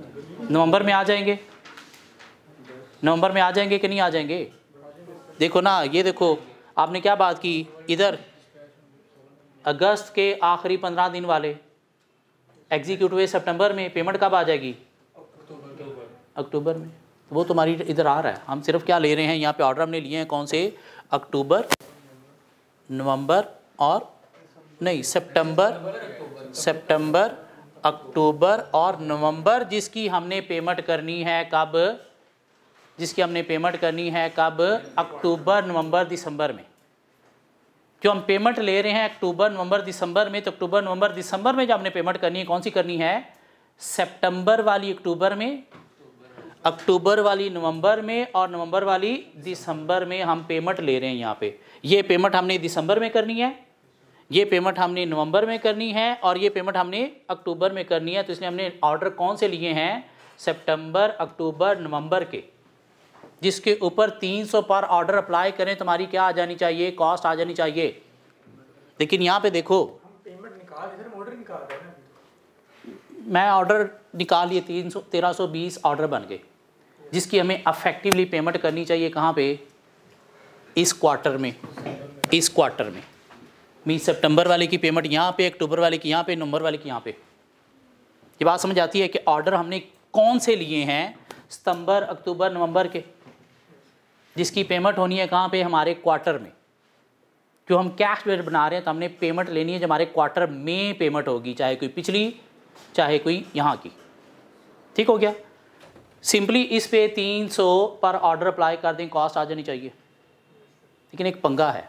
नवंबर में आ जाएंगे, नवंबर में आ जाएंगे कि नहीं आ जाएंगे? देखो ना, ये देखो आपने क्या बात की, इधर अगस्त के आखिरी पंद्रह दिन वाले एग्जीक्यूट हुए सितंबर में, पेमेंट कब आ जाएगी? अक्टूबर में। वो तुम्हारी इधर आ रहा है, हम सिर्फ क्या ले रहे हैं यहाँ पे, ऑर्डर हमने लिए हैं कौन से, अक्टूबर, नवंबर और नहीं सितंबर, सितंबर, अक्टूबर और नवंबर, जिसकी हमने पेमेंट करनी है कब, जिसकी हमने पेमेंट करनी है कब, अक्टूबर, नवंबर, दिसंबर में। जो हम पेमेंट ले रहे हैं अक्टूबर, नवंबर, दिसंबर में, तो अक्टूबर, नवंबर, दिसंबर में जो हमने पेमेंट करनी है, कौन सी करनी है, सितंबर वाली अक्टूबर में, अक्टूबर वाली नवंबर में और नवंबर वाली दिसंबर में हम पेमेंट ले रहे हैं यहाँ पे। ये पेमेंट हमने दिसंबर में करनी है, ये पेमेंट हमने नवंबर में करनी है और ये पेमेंट हमने अक्टूबर में करनी है। तो इसलिए हमने ऑर्डर कौन से लिए हैं, सितंबर, अक्टूबर, नवंबर के, जिसके ऊपर तीन सौ पर ऑर्डर अप्लाई करें तुम्हारी क्या आ जानी चाहिए, कॉस्ट आ जानी चाहिए। लेकिन यहाँ पे देखो पेमेंट निकाल इधर ऑर्डर निकाल रहे हैं, मैं ऑर्डर निकाल लिए, तीन सौ तेरह सौ बीस ऑर्डर बन गए, जिसकी हमें अफेक्टिवली पेमेंट करनी चाहिए कहाँ पे, इस क्वार्टर में, इस क्वार्टर में। मीन सितंबर वाले की पेमेंट यहाँ पे, अक्टूबर वाले की यहाँ पे, नवंबर वाले की यहाँ पे। ये बात समझ आती है कि ऑर्डर हमने कौन से लिए हैं, सितंबर, अक्टूबर, नवंबर के, जिसकी पेमेंट होनी है कहाँ पे, हमारे क्वार्टर में। जो हम कैश बजट बना रहे हैं तो हमने पेमेंट लेनी है जो हमारे क्वार्टर में पेमेंट होगी, चाहे कोई पिछली चाहे कोई यहाँ की। ठीक हो गया, सिंपली इस पे तीन सौ पर ऑर्डर अप्लाई कर दें, कॉस्ट आ जानी चाहिए। लेकिन एक पंगा है,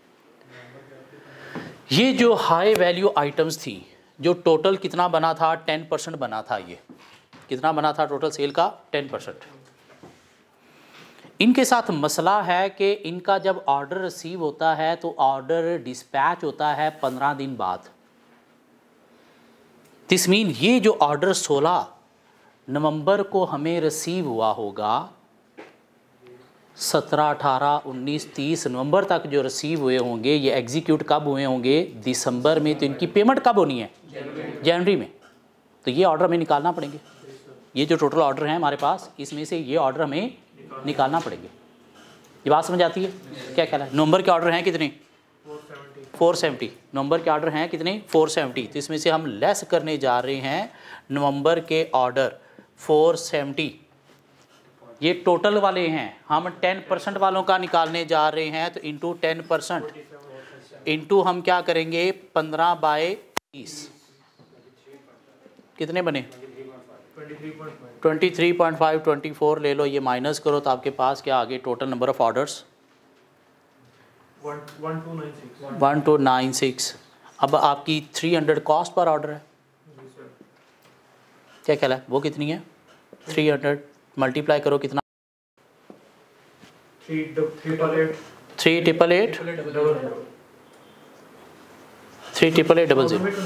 ये जो हाई वैल्यू आइटम्स थी, जो टोटल कितना बना था, टेन परसेंट बना था, ये कितना बना था टोटल सेल का, टेन परसेंट। इनके साथ मसला है कि इनका जब ऑर्डर रिसीव होता है तो ऑर्डर डिस्पैच होता है पंद्रह दिन बाद। दिस मीन ये जो ऑर्डर सोलह नवंबर को हमें रिसीव हुआ होगा, सत्रह, अठारह, उन्नीस, तीस नवंबर तक जो रिसीव हुए होंगे, ये एग्जीक्यूट कब हुए होंगे, दिसंबर में। तो इनकी पेमेंट कब होनी है, जनवरी में। तो ये ऑर्डर हमें निकालना पड़ेंगे, ये जो टोटल ऑर्डर हैं हमारे पास, इसमें से ये ऑर्डर हमें निकालना पड़ेंगे। ये बात समझ आती है? क्या कहना है, नवंबर के ऑर्डर हैं कितने, फोर सेवेंटी। नवंबर के ऑर्डर हैं कितने, फोर सेवेंटी। तो इसमें से हम लेस करने जा रहे हैं नवंबर के ऑर्डर फोर सेवेंटी, ये टोटल वाले हैं, हम टेन परसेंट वालों का निकालने जा रहे हैं। तो इंटू टेन परसेंट इंटू हम क्या करेंगे, पंद्रह बाई तीस, कितने बने, twenty three point five, twenty four ले लो, ये माइनस करो तो आपके पास क्या आगे, total number of orders one two nine six. अब आपकी three hundred cost per order है, क्या कहला है, वो कितनी है, थ्री हंड्रेड मल्टीप्लाई करो कितना, three triple eight, three triple eight double zero,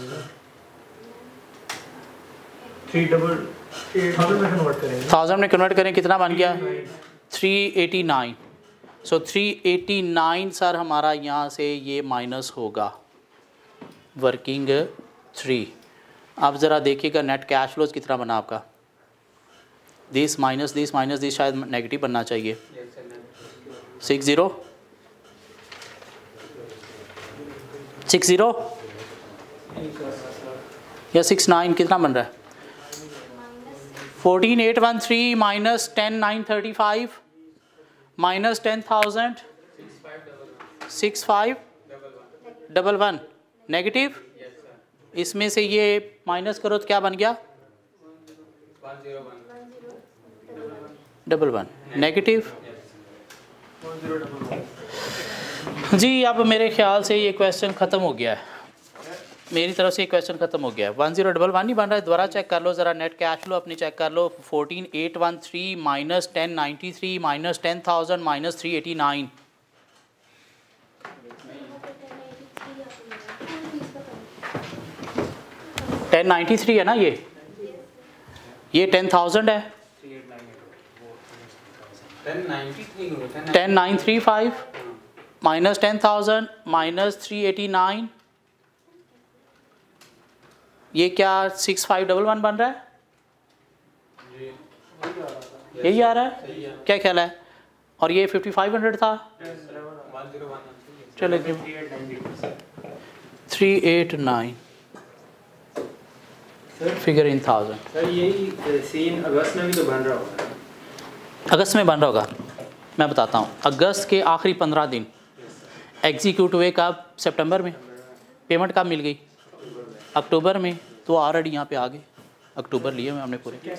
thousand में कन्वर्ट करें कितना बन गया, three eighty nine. So three eighty nine sir हमारा यहाँ से ये माइनस होगा, वर्किंग थ्री। अब ज़रा देखिएगा नेट कैश फ्लोज कितना बना आपका, this minus this minus this, शायद नेगेटिव बनना चाहिए, सिक्स ज़ीरो सिक्स ज़ीरो या सिक्स नाइन, कितना बन रहा है, fourteen eight one three minus ten nine thirty five minus ten thousand six five double one negative. इसमें से ये माइनस करो तो क्या बन गया, डबल वन नेगेटिव। जी अब मेरे ख्याल से ये क्वेश्चन ख़त्म हो गया है, मेरी तरफ से ये क्वेश्चन ख़त्म हो गया है। वन जीरो डबल वन नहीं बन रहा है, दोबारा चेक कर लो ज़रा, नेट कैश फ्लो अपनी चेक कर लो, fourteen eight one three minus ten ninety three minus ten thousand minus three eighty nine. Ten ninety three है ना, ये ये टेन थाउजेंड है, ten nine three five minus ten thousand minus three eighty nine, ये क्या six five double one बन रहा है, यही आ रहा है, क्या ख्याल है? और ये फिफ्टी फाइव हंड्रेड था, चलो three eight nine figure in thousand. Sir यही सीन अगस्त में भी तो बन रहा होगा। अगस्त में बन रहा होगा, मैं बताता हूँ। अगस्त के आखिरी पंद्रह दिन एग्जीक्यूट हुए कब? सितंबर में। पेमेंट कब मिल गई? अक्टूबर में। तो ऑलरेडी यहाँ पे आ गए, अक्टूबर लिए हुए हमने पूरे।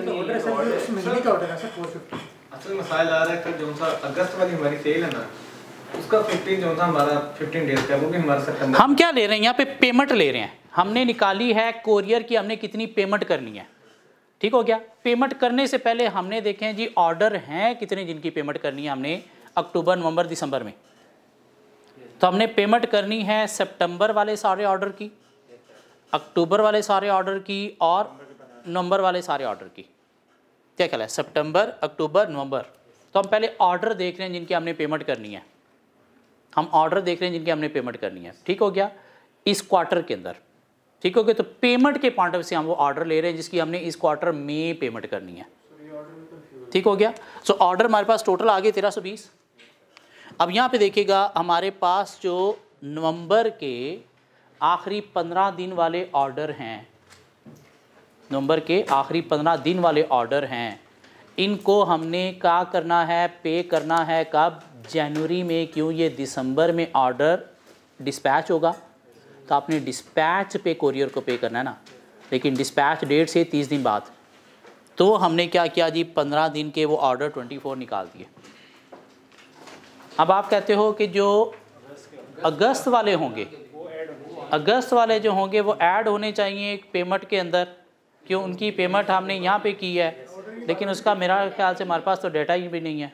असल मसाइल आ रहा है कि जो सा अगस्त वाली हमारी सेल है ना, उसका फिफ्टीन जो था हमारा फिफ्टीन डेज का, वो भी हमारा सितंबर। हम क्या ले रहे हैं यहाँ पे? पेमेंट ले रहे हैं। हमने निकाली है कोरियर की, हमने कितनी पेमेंट करनी है, ठीक हो गया। पेमेंट करने से पहले हमने देखें जी ऑर्डर हैं कितने जिनकी पेमेंट करनी है हमने अक्टूबर नवंबर दिसंबर में। तो हमने पेमेंट करनी है सितंबर वाले सारे ऑर्डर की, अक्टूबर वाले सारे ऑर्डर की और नवंबर वाले सारे ऑर्डर की। क्या ख्याल है? सितंबर, अक्टूबर, नवंबर। तो हम पहले ऑर्डर देख रहे हैं जिनकी हमने पेमेंट करनी है, हम ऑर्डर देख रहे हैं जिनकी हमने पेमेंट करनी है, ठीक हो गया, इस क्वार्टर के अंदर, ठीक हो गया। तो पेमेंट के पॉइंट ऑफ से हम वो ऑर्डर ले रहे हैं जिसकी हमने इस क्वार्टर में पेमेंट करनी है, ठीक हो गया। सो ऑर्डर हमारे पास टोटल आ गए तेरह सौ बीस। अब यहाँ पे देखिएगा हमारे पास जो नवंबर के आखिरी पंद्रह दिन वाले ऑर्डर हैं, नवंबर के आखिरी पंद्रह दिन वाले ऑर्डर हैं, इनको हमने क्या करना है? पे करना है कब? जनवरी में। क्यों? ये दिसंबर में ऑर्डर डिस्पैच होगा, तो आपने डिस्पैच पे कोरियर को पे करना है ना, लेकिन डिस्पैच डेट से तीस दिन बाद। तो हमने क्या किया जी? पंद्रह दिन के वो ऑर्डर ट्वेंटी फोर निकाल दिए। अब आप कहते हो कि जो अगस्त वाले होंगे, अगस्त वाले जो होंगे वो ऐड होने चाहिए पेमेंट के अंदर। क्यों? उनकी पेमेंट हमने यहाँ पे की है, लेकिन उसका मेरा ख्याल से हमारे पास तो डेटा ही भी नहीं है,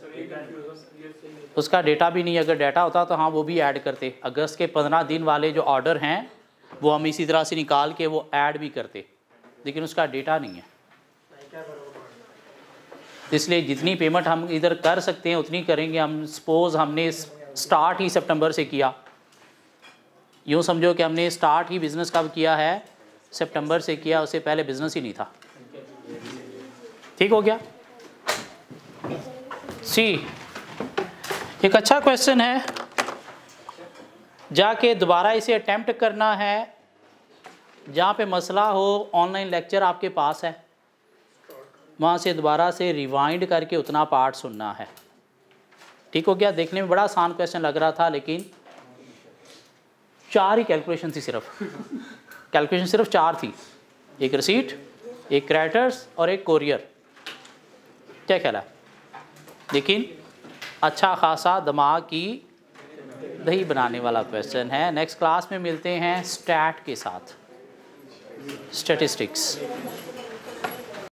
उसका डेटा भी नहीं है। अगर डेटा होता तो हाँ वो भी ऐड करते। अगस्त के पंद्रह दिन वाले जो ऑर्डर हैं वो हम इसी तरह से निकाल के वो ऐड भी करते, लेकिन उसका डेटा नहीं है। इसलिए जितनी पेमेंट हम इधर कर सकते हैं उतनी करेंगे हम। सपोज़ हमने स्टार्ट ही सितंबर से किया, यूँ समझो कि हमने स्टार्ट ही बिज़नेस कब किया है? सितंबर से किया, उससे पहले बिज़नेस ही नहीं था, ठीक हो गया। सी एक अच्छा क्वेश्चन है, जाके दोबारा इसे अटेम्प्ट करना है जहाँ पे मसला हो। ऑनलाइन लेक्चर आपके पास है, वहाँ से दोबारा से रिवाइंड करके उतना पार्ट सुनना है, ठीक हो गया। देखने में बड़ा आसान क्वेश्चन लग रहा था, लेकिन चार ही कैलकुलेशन थी, सिर्फ कैलकुलेशन सिर्फ चार थी, एक रिसीट, एक क्रेडिटर्स और एक कोरियर। क्या ख्याल है? लेकिन अच्छा खासा दिमाग की दही बनाने वाला क्वेश्चन है। नेक्स्ट क्लास में मिलते हैं स्टैट के साथ, स्टैटिस्टिक्स।